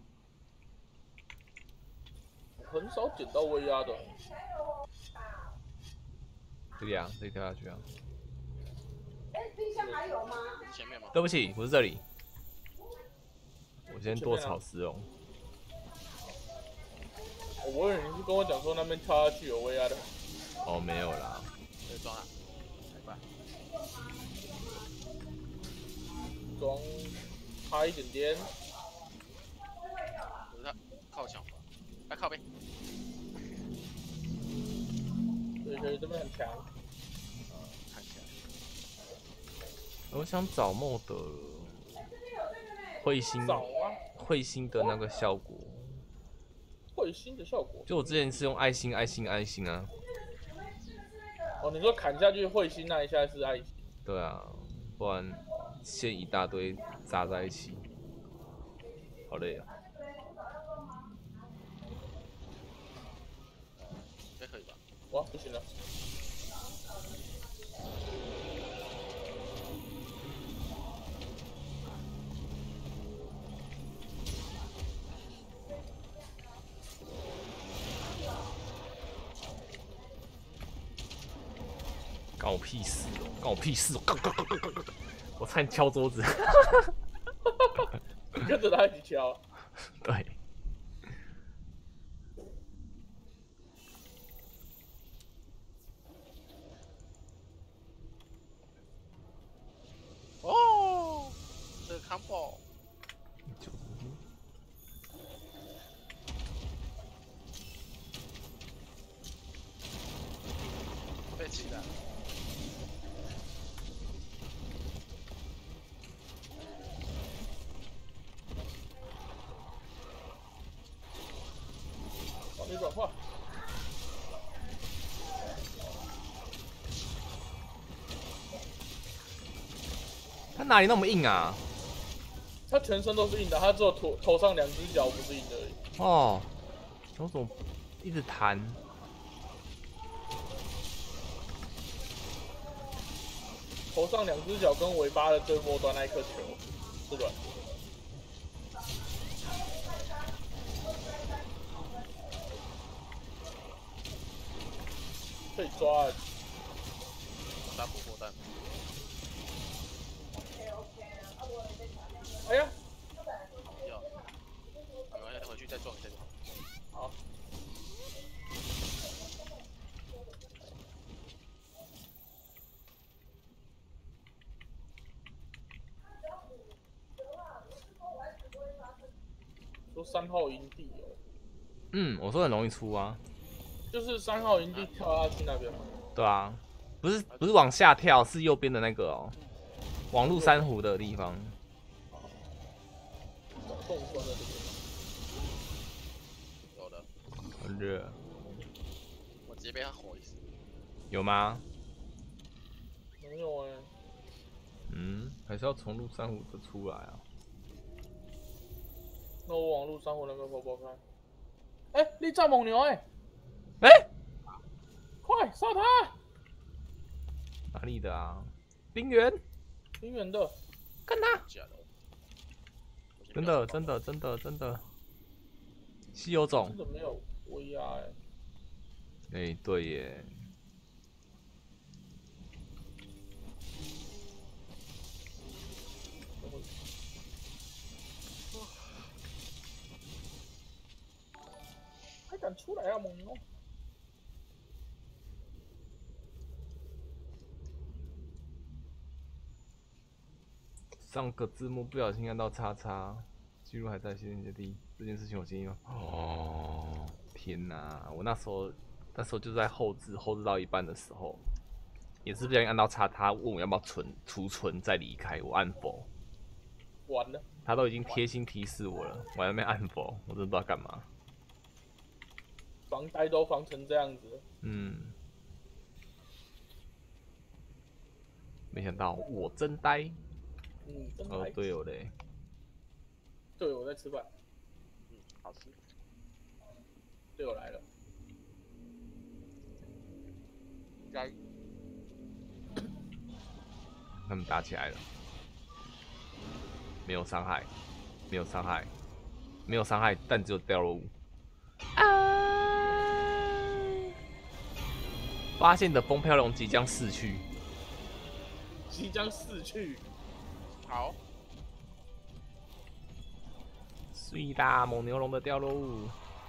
很少捡到威压的。 这里啊，这里跳下去啊。 哎，冰箱还有吗？ 前面吗？ 对不起，不是这里。我先剁草丝绒。 我以为你是跟我讲说那边跳下去有威压的。 哦，没有啦。 可以装了，来吧。 装差一点点。 可是他靠墙吧？来靠边。 对对，这边很强。 看起来。 我想找莫德了。 彗星少啊， 彗星的那个效果， 彗星的效果。 就我之前是用爱心、爱心、爱心啊。 哦，你说砍下去彗星那一下是爱心？ 对啊，不然线一大堆扎在一起，好累啊。 应该可以吧？ 哇，不行了。 关我屁事哦！关我屁事哦！我差点敲桌子。 跟着他一起敲。 对。 哦，这个 combo。被起来。 帮你软化。 他哪里那么硬啊？ 他全身都是硬的，他只有头头上两只脚不是硬的而已。 哦，我怎么一直弹？ 头上两只脚跟尾巴的最末端那一颗球是软的。可以抓啊！ 打火锅弹。 哎呀！ 要，没关系，回去再撞一下就好。 好。说三号营地哦。 嗯，我说很容易出啊。 就是三号营地跳下去那边吗？ 对啊，不是不是往下跳，是右边的那个哦，网路珊瑚的地方。 洞钻的这边。 有的。 很热。 我直接被他吼一死。 有吗？ 没有哎、欸。 嗯，还是要重录珊瑚的出来啊。 那我网路珊瑚那个包包看。哎、欸，力战猛牛哎、欸！ 哎、欸， 快杀他！ 哪里的啊？冰原， 冰原的， 看他！ 假的， 真的，真的，真的，真的，稀有种。 真的没有威压哎。 哎、欸，对耶。 还敢出来啊，猛牛！ 上个字幕不小心按到叉叉，记录还在先接地，这件事情有建议吗？哦，天哪！我那时候那时候就在后置，后置到一半的时候，也是不小心按到叉叉，问我要不要存储存再离开，我按否。 完了。 他都已经贴心提示我了，我还在那边按否，我真的不知道干嘛。 防呆都防成这样子。 嗯。没想到我真呆。 嗯，真呆。 哦，队友嘞。 队友在吃饭。 嗯，好吃。 队友来了。 该。 他们打起来了。没有伤害，没有伤害，没有伤害，但只有掉落物。啊！发现的风飘龙即将逝去。 即将逝去。 好。 碎啦！蒙牛龙的掉落物。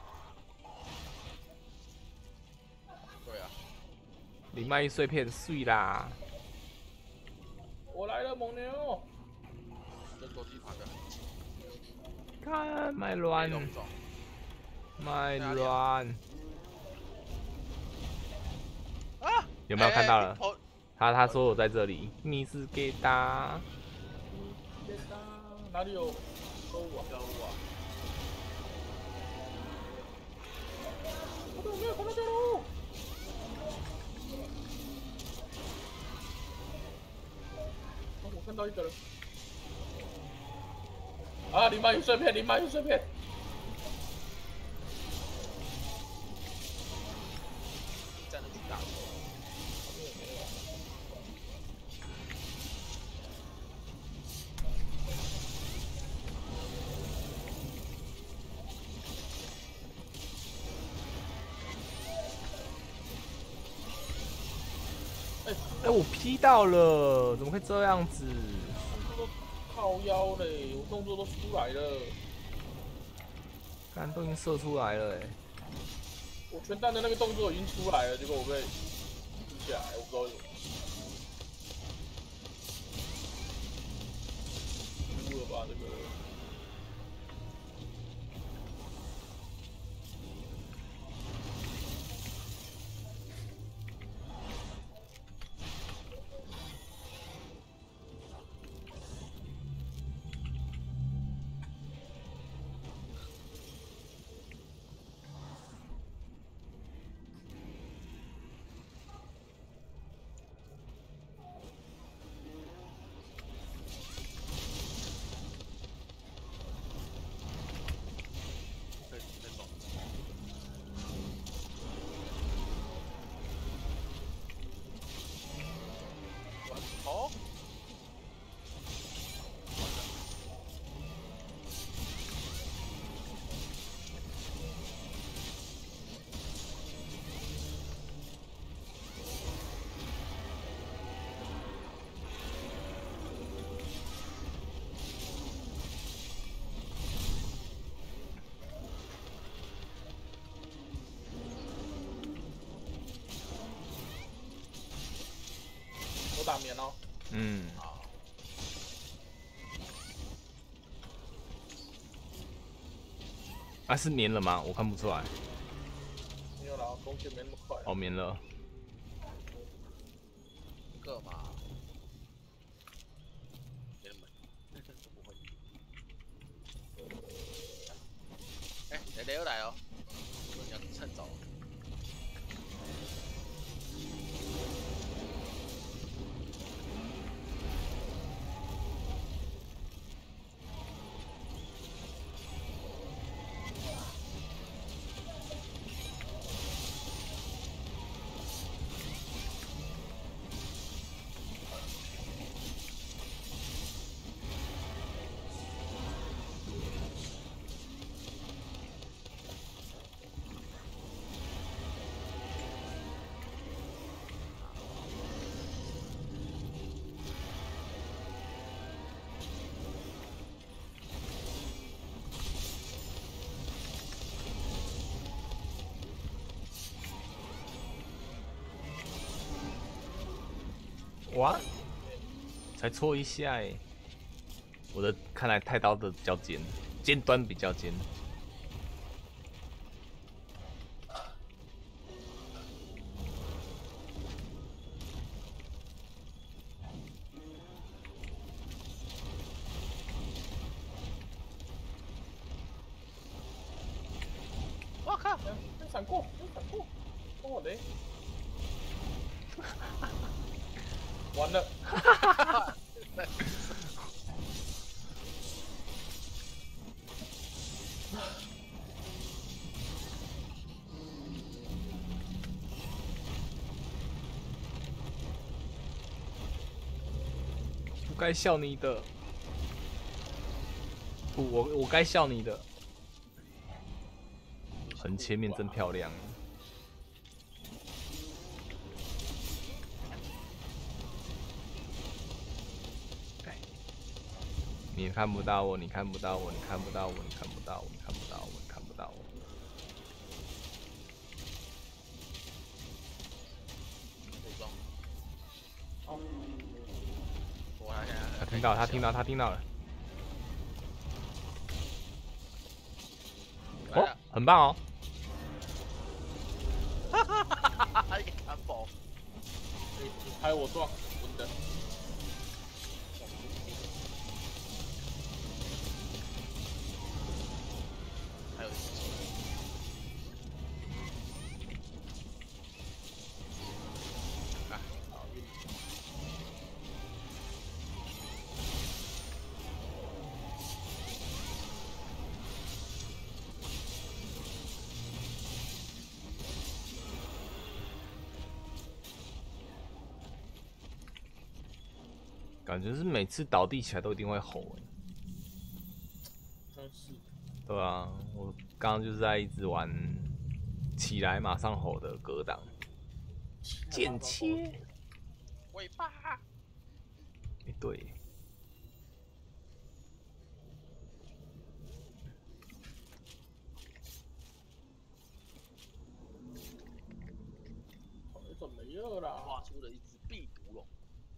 对啊。 灵脉碎片碎啦！ 我来了，蒙牛。 争夺地盘的。 看，卖乱，卖乱。 啊！ 有没有看到了？ 欸欸、 他他说我在这里，你是给打。 哪哪里有勾物啊？ 高物啊！ 我都没有看到掉喽！哦，我看到一个了。啊！零八有碎片，零八有碎片。 站得住大。 哎，我劈到了，怎么会这样子？ 靠腰嘞，我动作都出来了， 干都已经射出来了哎！ 我全弹的那个动作已经出来了，结果我被踢下来，我不知道为什么。输了吧这个？ 哦， 我打棉哦。 嗯， 好， 啊是棉了吗？我看不出来。 没有啦，弓箭没那么快。 哦，棉了。 个嘛，没那么，不会。哎，雷雷又来哦，你要趁早。 哇，才戳一下哎！我的看来太刀的比较尖，尖端比较尖。 我靠！没闪过，没闪过，我嘞！完了！ 不该笑你的，不，我我该笑你的。横切面真漂亮。你看不到我，你看不到我，你看不到我，你看不到我，你看不到我，你看不到我。 哦，我现在他听到，他听到，他听到了。哦，很棒哦！ 哈哈哈哈哈！一个安保， 你你拍我撞，真的。 感觉是每次倒地起来都一定会吼哎。 真是。 对啊，我刚刚就是在一直玩起来马上吼的格挡，剪切， 尾巴。 哎对。 怎么样啦？ 画出了一只壁毒龙。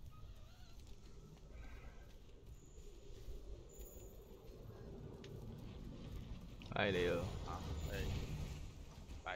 艾雷尔。 啊，哎，拜。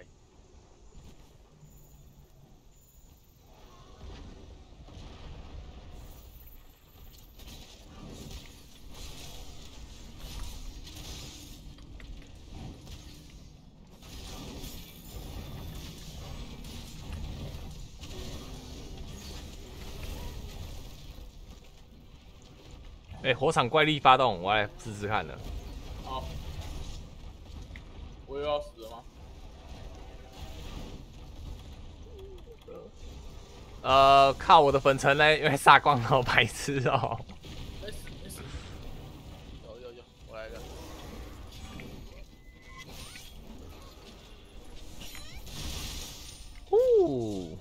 哎、欸，火场怪力发动，我来试试看了。 好，我又要死了吗？ 呃，靠我的粉尘嘞，因为杀光了，白痴哦。 没死没死。 有有有，我来了。 呼。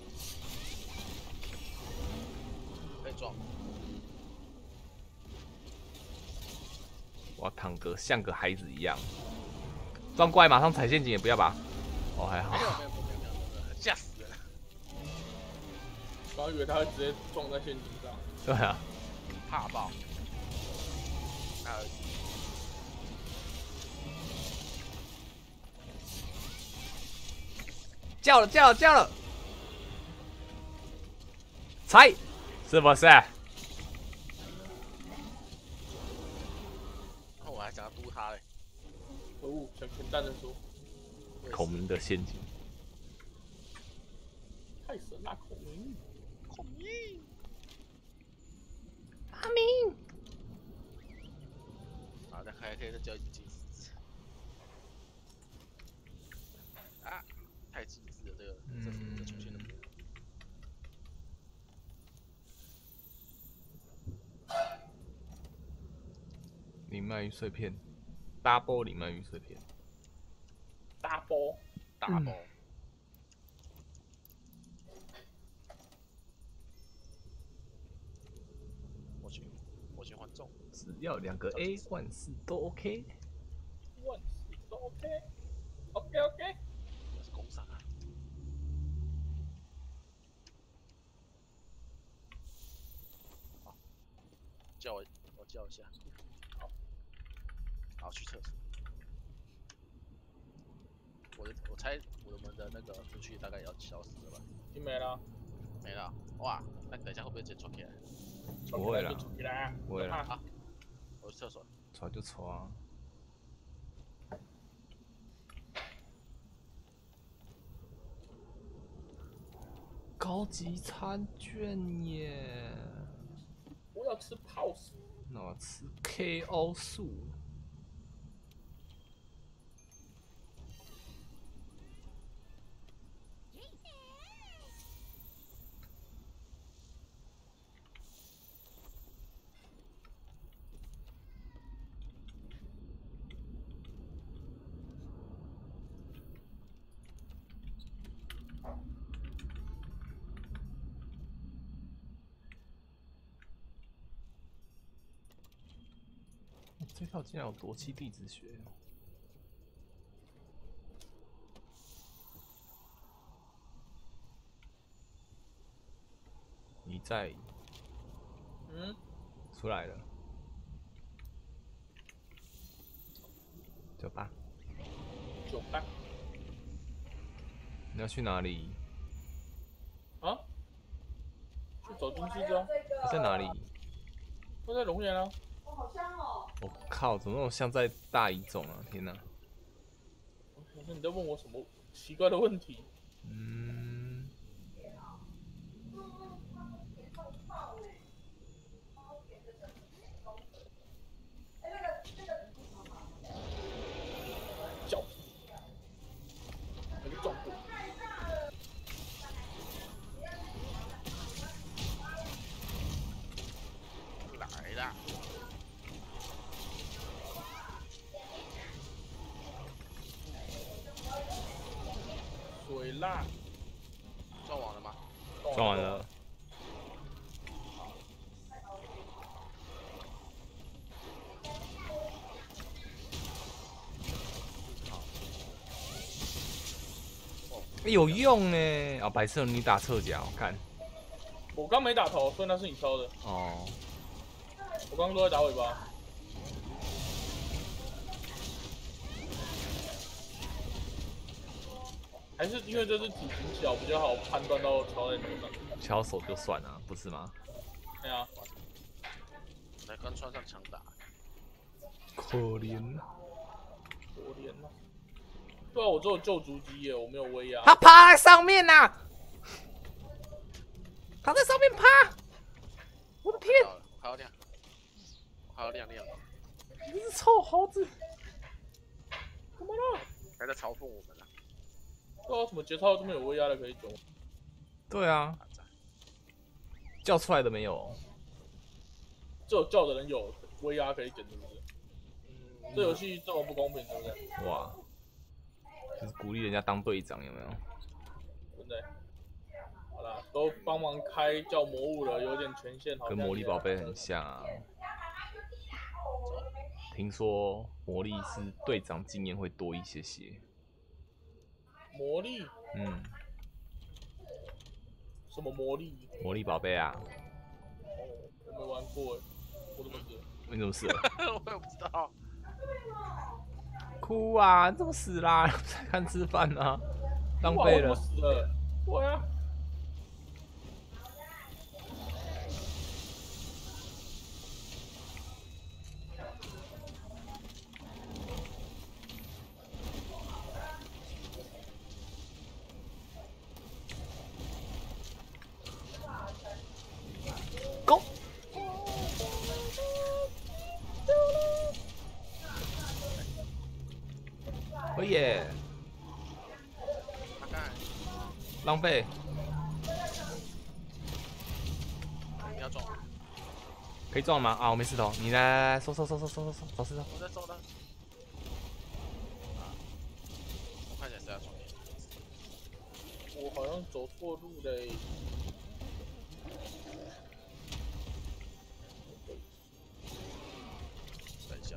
被撞。 我躺个像个孩子一样，撞怪马上踩陷阱也不要吧？哦还好。 没有没有没有没有没有，吓死人！ 刚以为他会直接撞在陷阱上。 对啊。 怕爆。还有。 叫了叫了叫了，踩，是不是？ 我还想要嘟他嘞。 可恶，想全蛋的说。 孔明的陷阱。 太神了，孔明！ 孔明！ 阿明！ 好，再开可以再交一金丝。啊，太极致了，这个这副的出现了。 灵鳗鱼碎片 ，double 灵鳗鱼碎片 ，double double。我去，我去换中， 只要两个 A， 万事都 OK。 万事都 OK，OK OK。 我是工伤啊。好，叫我，我叫一下。好，好，去厕所。我的，我猜我们的那个出去大概要消失了吧？ 已经没了。 没了。哇，那等一下会不会直接戳起来？ 不会啦， 不会啦。 啊，我去厕所。 戳就戳啊。高级餐券耶！ 我要吃泡薯。 那我吃 K O 素。这套竟然有夺气弟子学，你在？ 嗯， 出来了，酒吧， 酒吧， 你要去哪里？ 啊？去走进去中。 他在哪里？ 我在龙岩啊。 好香哦！ 我靠，怎么那么像在大乙种啊？天哪！ 我想说你在问我什么奇怪的问题？ 嗯。 叫，那个撞过。 啦！ 撞完了吗？ 撞完了。欸、有用呢！哦，白色你打侧脚，我看。 我刚没打头，所以那是你抽的。 哦。 我刚刚都在打尾巴。还是因为这是体型小，比较好判断到敲在头上。 敲手就算了，不是吗？ 对啊。 来，刚穿上强打。 可怜。 可怜啊！对啊，我只有救逐机耶，我没有威压。 他趴在上面呐、啊！他在上面趴！我的天！ 还要亮，还要亮亮。 你是臭猴子！ 怎么了？ 还在嘲讽我们呢、啊？ 对啊，什么节操这么有威压的可以救？ 对啊，叫出来的没有， 只有叫的人有威压可以减，是不是？这游戏这么不公平，对不对？ 哇，就是鼓励人家当队长，有没有？ 真的。好啦，都帮忙开叫魔物了，有点权限，好像跟魔力宝贝很像啊。听说魔力是队长经验会多一些些。 魔力？ 嗯。 什么魔力？ 魔力宝贝啊。 我没玩过，我怎么死？ 你怎么死了？ 我也不知道。 哭啊！你怎么死啦？在看吃饭啊？浪费了。 我死了。对啊。 Go！ 可以耶！浪费。 你要撞？ 可以撞吗？啊，我没石头，你来收收收收收收收，找石头。 我在收的。我看起来是要撞你。 我好像走错路嘞。 等一下。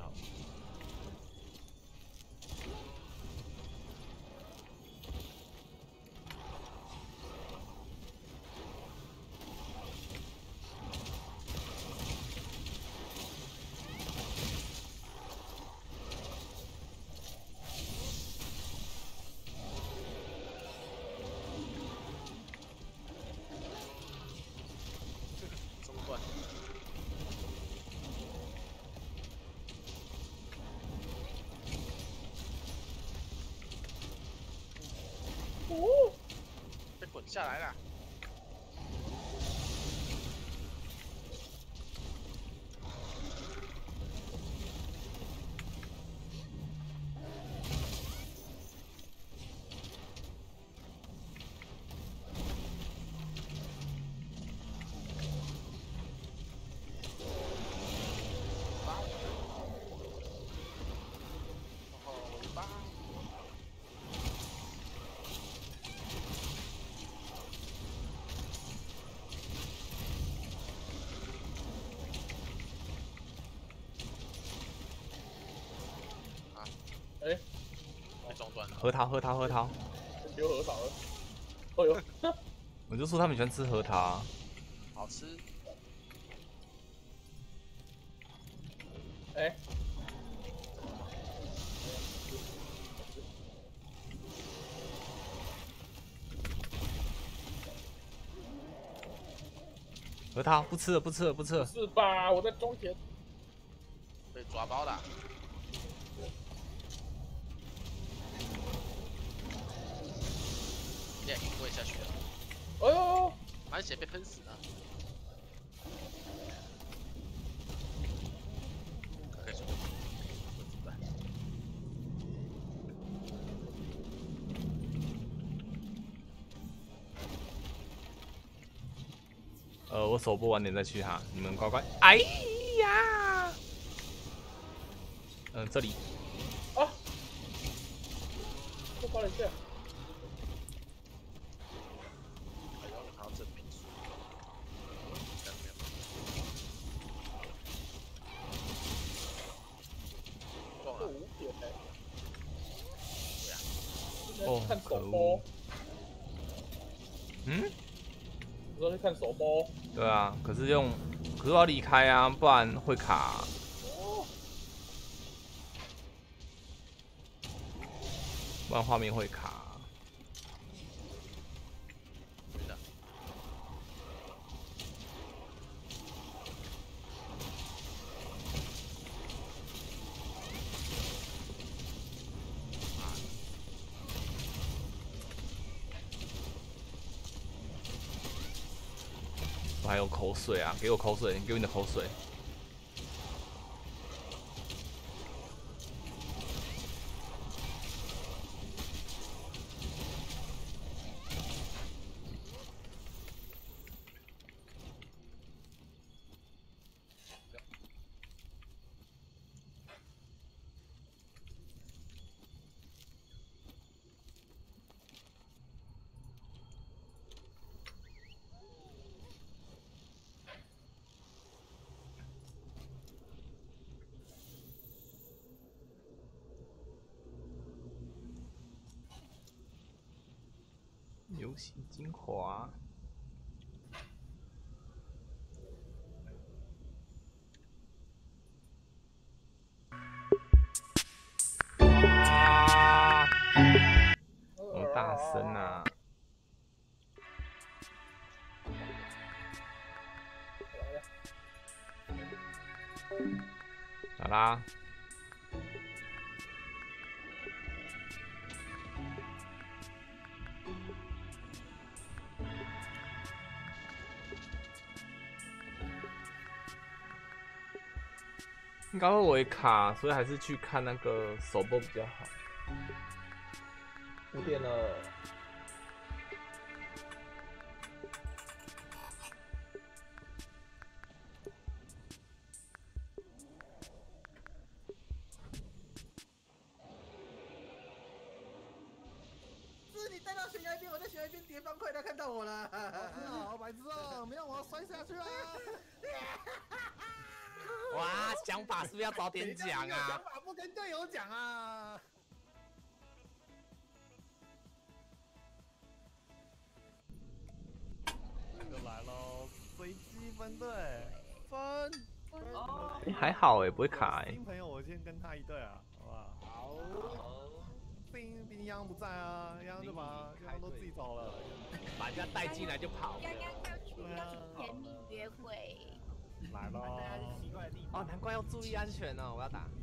哦， 被滚下来了。 哎， 被撞断了。 核桃，核桃，核桃。 有核桃了。哦呦， 我就说他们喜欢吃核桃。 好吃。 哎。 核桃不吃了，不吃了，不吃了。 是吧？我在装填。 被抓包了。也给跪下去了。 哎呦， 满血被喷死了。可以说。 呃，我首播晚点再去哈，你们乖乖。哎呀，嗯、呃，这里。 啊！我跑了一下。 哦， 看可恶手播。 嗯， 我说去看手播。 对啊，可是用，可是我要离开啊，不然会卡。不然画面会卡。我还有口水啊！给我口水，给我你的口水。游戏精华。哇！好大声啊！好啦。应该会微卡，所以还是去看那个首播比较好。五点了。 是你带到悬崖边，我在悬崖边叠方块，他看到我了。好白痴哦，没让我摔下去啊！ 哇，想法是不是要早点讲啊？ 想法不跟队友讲啊！又来喽，随机分队分。 哎，还好哎，不会卡哎。 新朋友，我先跟他一队啊，好不好？好。毕毕竟央不在啊，央就把央都自己走了， 把人家带进来就跑。 刚刚要去要去甜蜜约会。 来喽！ 哦，难怪要注意安全哦，我要打。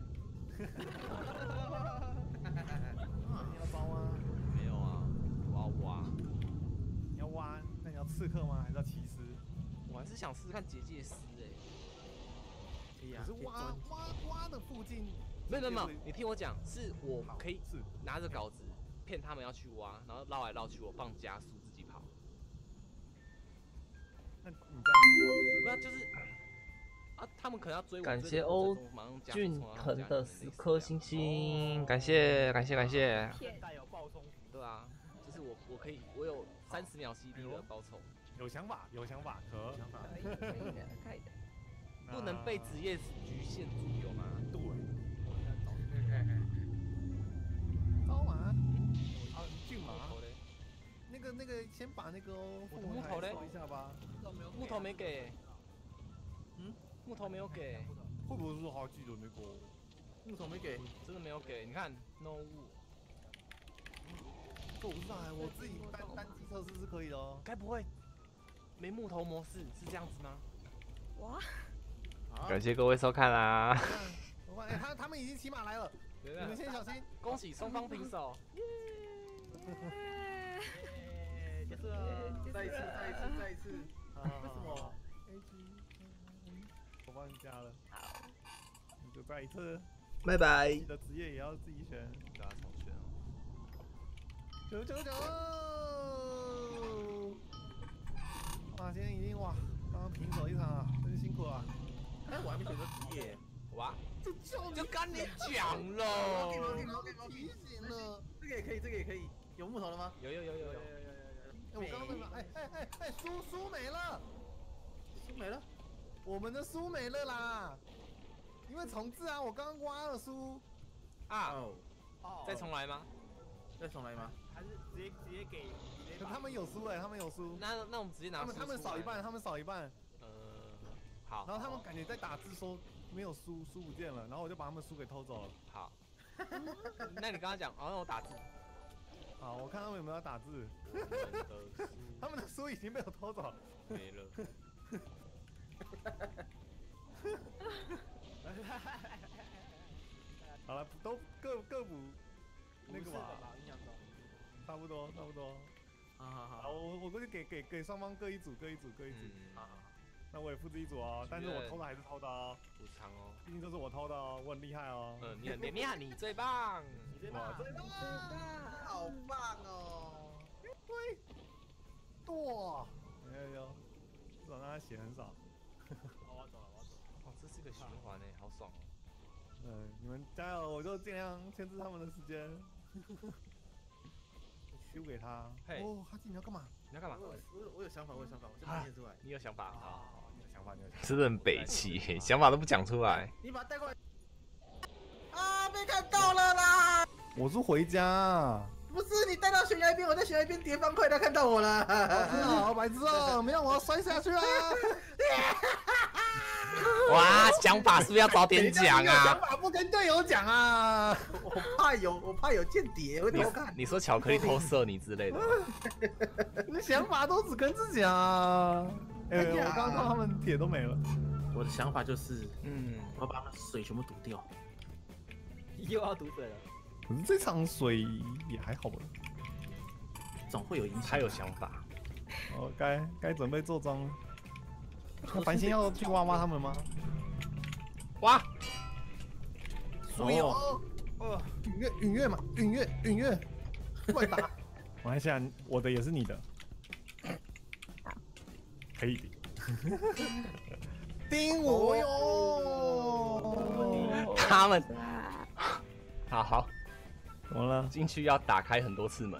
你要包吗？ 没有啊，我要挖。 你要挖？那你要刺客吗？还是要骑士？ 我还是想试试看结界师哎。 可是挖挖挖的附近， 没有没有没有，你听我讲，是我可以拿着稿子骗他们要去挖，然后绕来绕去，我放加速自己跑。 那你这样， 不然就是啊，他们可能要追我。 感谢欧俊腾的十颗星星，感谢感谢感谢。 带有爆冲， 对啊，就是我我可以我有三十秒 C D 的爆冲。 有想法有想法，可可以可以的可以的。 不能被职业局限住，有吗？ 对。高马，啊，骏马。那个那个，先把那个木头嘞收一下吧。 木头没给。嗯，木头没有给。 会不会是他记得那个？ 木头没给，真的没有给。你看 ，no 物。 这我不知道哎，我自己单单机测试是可以的哦。 该不会没木头模式是这样子吗？ 哇！ 感谢各位收看啦！ 哎，他他们已经骑马来了，你们先小心。 恭喜双方平手！ 结束了，再一次，再一次，再一次。为什么 ？A G， 我帮你加了。好，你就再一次。 拜拜。 你的职业也要自己选。 给他重选哦。 九九九！哇，今天已经哇，刚刚平手一场啊，真辛苦啊。哎，我还没选择职业。 哇， 这就就跟你讲了。 给我给我给我提醒了。这个也可以，这个也可以。有木头了吗？ 有有有有有有有有。 哎，我刚刚在哪？哎哎哎哎，书书没了，书没了，我们的书没了啦。因为重置啊，我刚刚挖了书。 啊。再重来吗？ 要重来吗？ 还是直接直接给？他们有输哎，他们有输。 那那我们直接拿。 他们他们少一半，他们少一半。 呃，好。 然后他们感觉在打字说没有输，输不见了，然后我就把他们输给偷走了。 好。那你刚刚讲，哦，让我打字。 好，我看他们有没有要打字。他们的书已经被我偷走了。 没了。 好了，都各各补那个吧，差不多差不多。 好好好， 我我过去给给给双方各一组，各一组，各一组。好好好。那我也复制一组哦，但是我偷的还是偷的哦。 补偿哦， 毕竟这是我偷的哦，我很厉害哦。 嗯，你很厉害，你最棒， 你最棒，最棒， 好棒哦！ 对，多，没有有，至少让他血很少。 好，我走了，我走了。哦，这是个循环诶，好爽哦。 嗯，你们加油，我就尽量牵制他们的时间。修给他。哦，哈基你要干嘛？ 你要干嘛？ 我有我有想法，我有想法，我先把它念出来。 你有想法啊？ 你有想法，你有想法。 真的很北气，想法都不讲出来。 你把它带过来。啊，被看到了啦！ 我是回家。 不是你带到悬崖边，我在悬崖边叠方块，他看到我了。 好白痴哦，没让我摔下去啊！ 哇，想法是不是要早点讲啊？ 想法不跟队友讲啊！ 我怕有，我怕有间谍会偷看。 你说巧克力偷射你之类的？ 你的想法都只跟自己啊！哎，我刚刚他们铁都没了。 我的想法就是， 嗯， 我要把那水全部堵掉。 又要堵水了。可是这场水也还好吧， 总会有影响。 他有想法。 哦，该该准备做庄了。那繁星要去挖挖他们吗？ 挖。 所有。哦。允月，允月嘛，允月，允月，快打！我看一下，我的也是你的。可以的。盯我哟！ 他们。好好。 怎么了？ 进去要打开很多次门。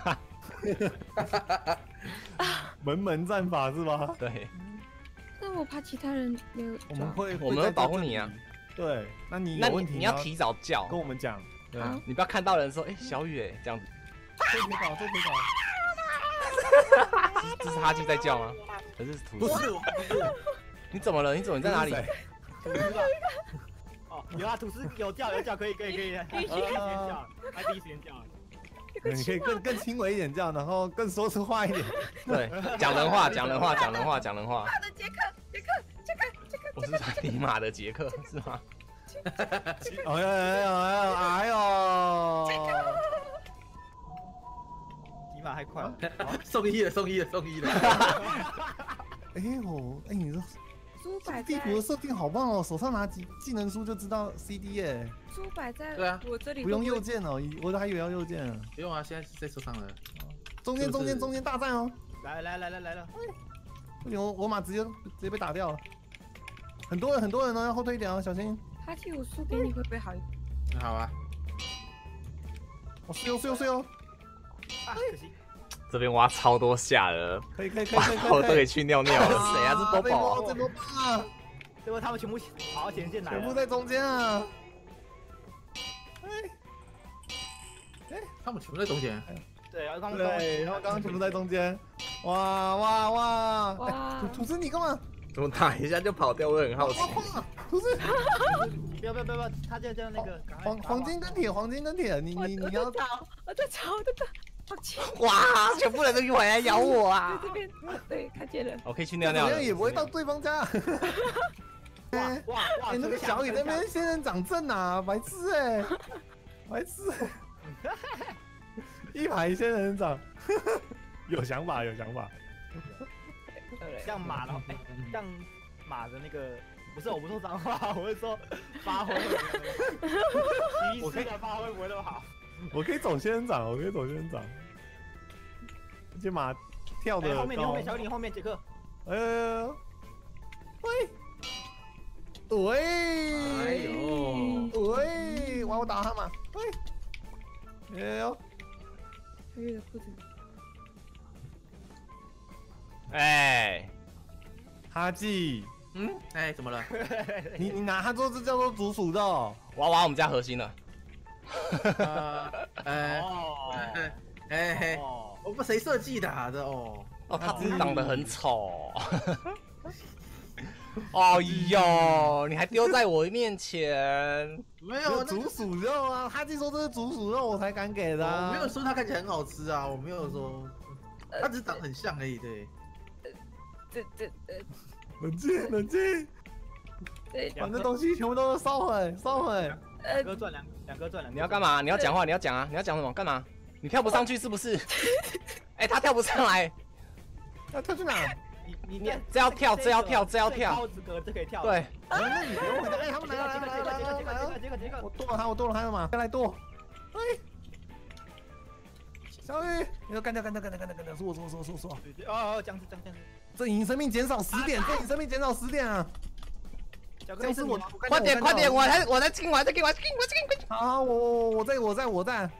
门门战法是吧？ 对。 那我怕其他人没有。 我们会， 我们会保护你啊。 对，那你那有问题你要提早叫， 跟我们讲。对， 你不要看到人说，哎，小雨，哎，这样子。 做铁稿，做铁稿。这是哈基在叫吗？可是吐司。 不是我，不是我。 你怎么了？你怎么你在哪里？ 吐司吧。哦，有啊，吐司有叫有叫，可以可以可以。第一时间叫，他第一时间叫。你可以更更轻微一点叫，然后更说出话一点。 对，讲人话，讲人话，讲人话，讲人话。 马的杰克，杰克，杰克，杰克。 我是尼玛的杰克，是吗？ 哎呦哎呦哎呦！尼玛还快了， 送医了，送医了，送医了。 哎呦，哎你这。 书摆地图的设定好棒哦，手上拿技技能书就知道 C D 耶。 书摆在对啊， 我这里不用右键哦，我都还以为要右键。 不用啊，现在在手上了。 中间中间中间大战哦！ 来来来来来了！ 不行，我我马直接直接被打掉了。很多人很多人哦，要后退一点哦，小心。 哈基，我输给你会不会好一点？ 好啊。 我睡哦睡哦睡哦。 啊，可惜。 这边挖超多下了， 可以可以可以可以， 我都可以去尿尿了。谁啊？是波波。 这波啊！ 这波他们全部跑到前线来， 全部在中间啊！哎哎，他们全部在中间。 对，然后刚刚对，然后刚刚全部在中间。哇哇哇！ 哇！ 土司你干嘛？ 怎么打一下就跑掉？我很好奇。 土司， 不要不要不要，他就就那个黄黄金跟铁，黄金跟铁，你你你要我在找，我在找，我在找。 哇！全部人都回来咬我啊！ 这边对，看见了。 我可以去尿尿了。 好像也不会到对方家。 哇哇哇！ 那个小雨那边仙人掌阵啊，白痴哎，白痴！一排仙人掌，有想法有想法。 像马的，像马的那个，不是我不说脏话，我是说发挥。我可以发挥不会那么好。 我可以走仙人掌，我可以走仙人掌。这马跳的、欸、 后面你后面小李后面杰克。 哎呦，喂，喂， 哎呦， 喂，哇我打他嘛，喂，哎呦， 小雨的裤子。 哎， 哈基， 嗯，哎怎么了？ 你你拿它做这叫做竹鼠肉， 我要挖我们家核心了。 呃，哎，哎嘿，我不谁设计的啊？这哦， 哦，他只是长得很丑。哦哟，你还丢在我面前？ 没有竹鼠肉啊，他就说这是竹鼠肉，我才敢给的、啊。 我没有说它看起来很好吃啊，我没有说，它只是长得很像而已，对。 这这这， 冷静冷静，把那东西全部都烧毁烧毁。 两个赚两两个赚两。 你要干嘛？你要讲话，你要讲啊！你要讲什么？干嘛？你跳不上去是不是？哎，他跳不上来， 要跳去哪？ 你你这要跳，这要跳，这要跳。 高资格这可以跳。 对。 那你不用回答。哎，他们来了来了来了来了来了！ 这个这个， 我剁了他，我剁了他了嘛？再来剁。哎，小雨，你要干掉干掉干掉干掉干掉！是我是我是我是我是我。 哦哦，僵尸僵尸僵尸。 阵营生命减少十点，阵营生命减少十点啊！僵尸我快点快点，我还我在进，我还在进，我进我进。 好，我我我在我在我在。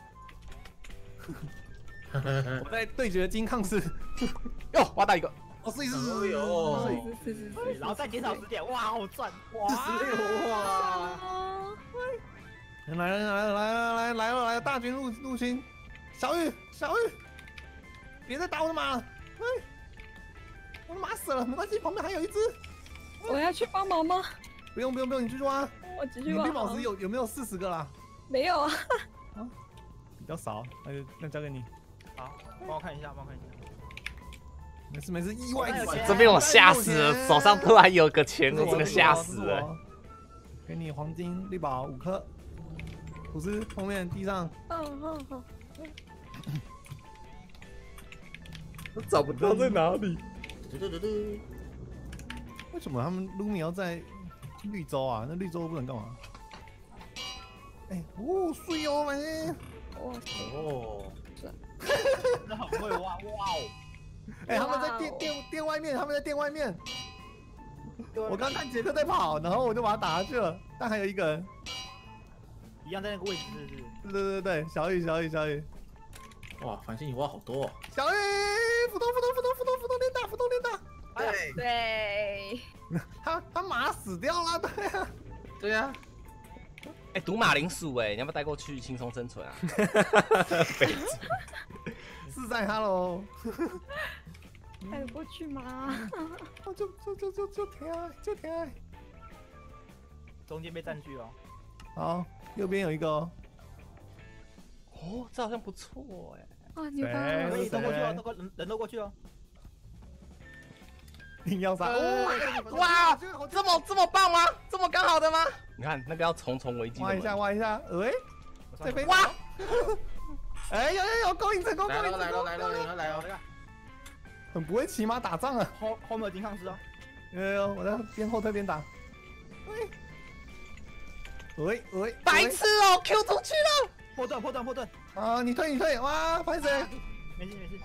我在对决金抗士。 哟，挖到一个。 哦，是一只， 哦， 是是是， 然后再减少十点，哇，好赚！ 哇，十六哇！ 来了来了来了来了来了来了，大军入入侵！小玉小玉，别再打我的马了！哎，我的马死了，没关系，旁边还有一只。 我要去帮忙吗？ 不用不用不用，你继续挖。 我继续挖。 你绿宝石有有没有四十个啦？ 没有啊。 啊，比较少，那就那交给你。 好，帮我看一下，帮我看一下。 没事没事，意外这边我吓死了，手上突然有个钱，我真的吓死了。 给你黄金绿宝五颗，吐司后面地上。 哦好好。 我找不到在哪里。 嘟嘟嘟嘟。 为什么他们卢米要在绿洲啊？那绿洲不能干嘛？哎，哦，水哦，man！ 哇哦， 真的很会挖，哇哦！ 哎，他们在店店店外面，他们在店外面。我刚看杰克在跑，然后我就把他打下去了，但还有一个人， 一样在那个位置，是不是？ 对对对对，小雨小雨小雨。 哇，繁星你挖好多哦！ 小雨，斧头斧头斧头斧头斧头连打斧头连打。 对对， 他他马死掉了，对啊， 对呀。 哎，毒马铃薯哎，你要不要带过去轻松生存啊？ 是在哈喽。 带得过去吗？ 就就就就就挺爱就挺爱。 中间被占据了。 好，右边有一个哦。 哦，这好像不错哎。 啊，你看， 可以都过去哦，都过人人都过去哦。 硬要杀！ 哇，这么这么棒吗？这么刚好的吗？你看那个要重重围击。 挖一下，挖一下，喂，这边挖！ 哎，有有有，勾引成功，勾引成功！ 来了来了来了来了！ 很不会骑马打仗啊！ 后后面有金抗师哦。 有有有，我在边后退边打。喂喂喂！ 白痴哦 ，Q 出去了！ 破断破断破断！ 啊，你退你退！哇，拍谁？ 没事没事。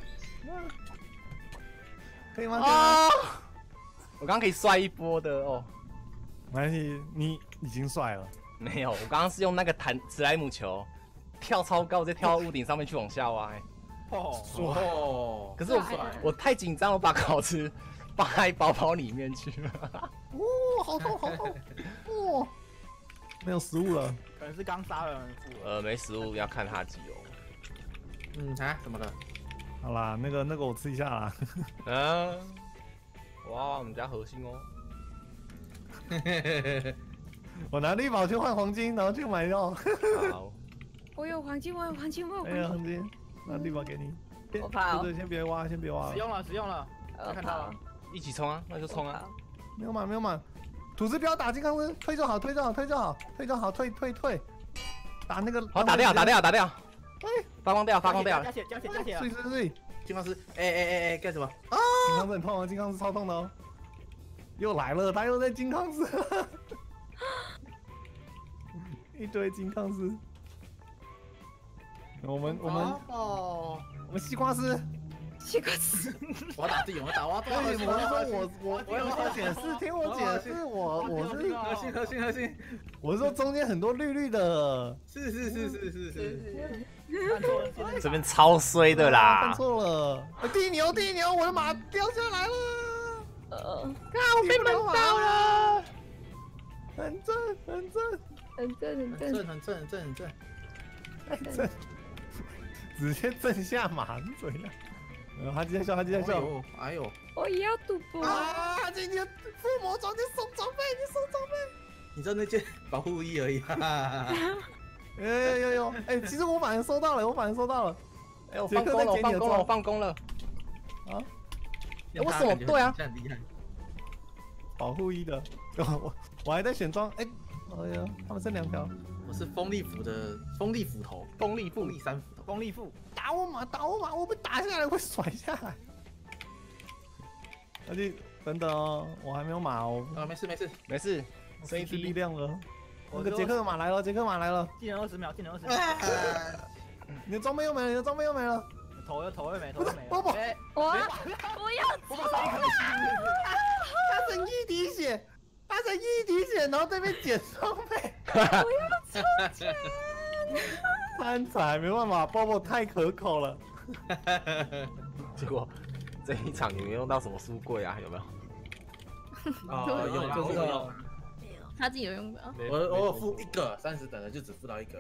可以吗？ 啊！我刚刚可以帅一波的哦。 没关系，你已经帅了。 没有，我刚刚是用那个弹史莱姆球，跳超高，再跳到屋顶上面去往下挖。 哦， 可是我我太紧张，我把烤吃放在包包里面去了。 哦，好痛好痛！哦，没有食物了。 可能是刚杀人负了。 呃，没食物要看哈基哦。 嗯啊，怎么了？ 好啦，那个那个我吃一下啦。 嗯，哇，我们家核心哦。 我拿绿宝去换黄金，然后去买药。 好。 我有黄金，我有黄金，我有黄金。黄金，拿绿宝给你。 我怕。 对对，先别挖，先别挖。 使用了，使用了。 我看到了。 一起冲啊！那就冲啊！ 没有满，没有满。土司不要打金刚师，退就好，退就好，退就好，退就好，退退退。打那个。 好，打掉，打掉，打掉。 哎， 发光掉，发光掉。 加血，加血，加血。 碎碎碎！ 金刚师，哎哎哎哎，干什么？ 啊！金刚师很痛啊，金刚师超痛的哦。又来了，他又在金刚师。一堆金刚师。我们我们哦， 我们西瓜师。 西瓜师。 我要打自己，我要打，我要打。 对，我是说我我我有说解释，听我解释，我我是核心核心核心。 我是说中间很多绿绿的。 是是是是是是。 这边超衰的啦！ 看错了，地牛地牛，我的马掉下来了。 呃， 啊，我被闷到了。 很正很正很正很正很正很正很正很正。 太正，直接正下马是怎样？然后他继续笑，他继续笑。 哎呦， 我也要赌博啊！今天附魔装，你送装备，你送装备。 你知道那件保护衣而已。 有有有有，哎，其实我反而收到了，我反而收到了。 哎，我放工了，我放工了，我放工了。啊？为什么？对啊。 很厉害。 保护衣的，我我还在选装，哎，哎呀，他们剩两条。 我是风力斧的风力斧头， 风力斧， 风力三斧头， 风力斧，打我马，打我马，我被打下来会甩下来。而且等等哦，我还没有马哦。 啊，没事没事没事， 失去力量了。那个杰克马来了，杰克马来了。 技能二十秒，技能二十秒。 你的装备又没了，你的装备又没了。 头又头又没，头又没。 波波， 我不要我把一颗他剩一滴血，他剩一滴血，然后这边捡装备。 我要抽钱。 贪财没办法，波波太可口了。 结果这一场你们用到什么书柜啊？有没有？ 哦，有就是这个。 他自己有用的。 我我有付一个三十等的，就只付到一个。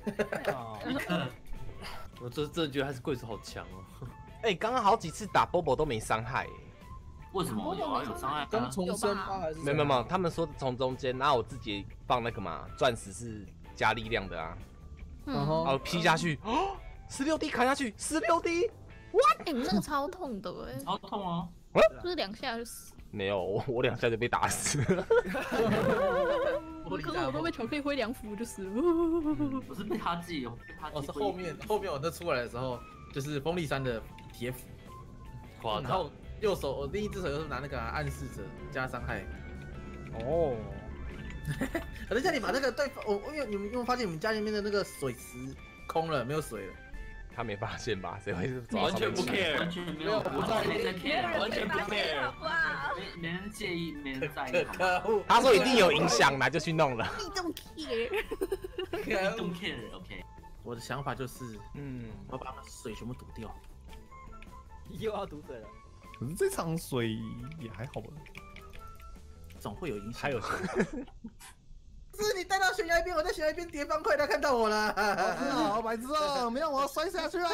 我这真的觉得还是贵族好强哦。 哎，刚刚好几次打波波都没伤害。 为什么有啊？有伤害？ 刚重生吗？还是没有没有，他们说从中间，然后我自己放那个嘛，钻石是加力量的啊。 嗯。 哦，劈下去，哦，十六滴砍下去，十六滴。 哇，哎，你那个超痛的哎。 超痛啊！ 就是两下就死。 没有，我我两下就被打死了。 可是我都被巧克力挥两斧就死了。 我是被他自己，被他哦，是后面后面我那出来的时候，就是风力山的铁斧，然后右手我另一只手又是拿那个暗示者加伤害。 哦。 等一下，你把那个对我，因为你们有没有发现你们家里面的那个水池空了，没有水了？ 他没发现吧？谁会完全不 care， 完全没有，我没在 care， 完全不 care， 没没人介意，没人在意。 可恶！ 他说一定有影响啦，就去弄了。 你 don't care， don't care，OK。 我的想法就是， 嗯， 我要把水全部堵掉。 又要堵水了。 可是这场水也还好吧？ 总会有影响。 还有。 是你带到悬崖边，我在悬崖边叠方块，他看到我了。 好白痴哦，没让我要摔下去啊！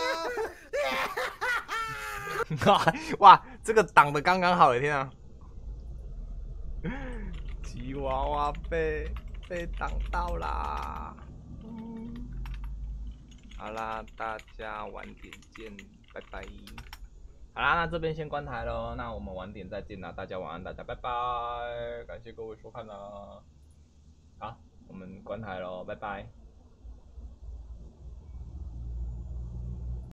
哇，这个挡的刚刚好，天啊！吉娃娃被被挡到啦。好啦，大家晚点见，拜拜。好啦，那这边先关台咯，那我们晚点再见啦，大家晚安，大家拜拜，感谢各位收看啦。好，我们关台咯，拜拜。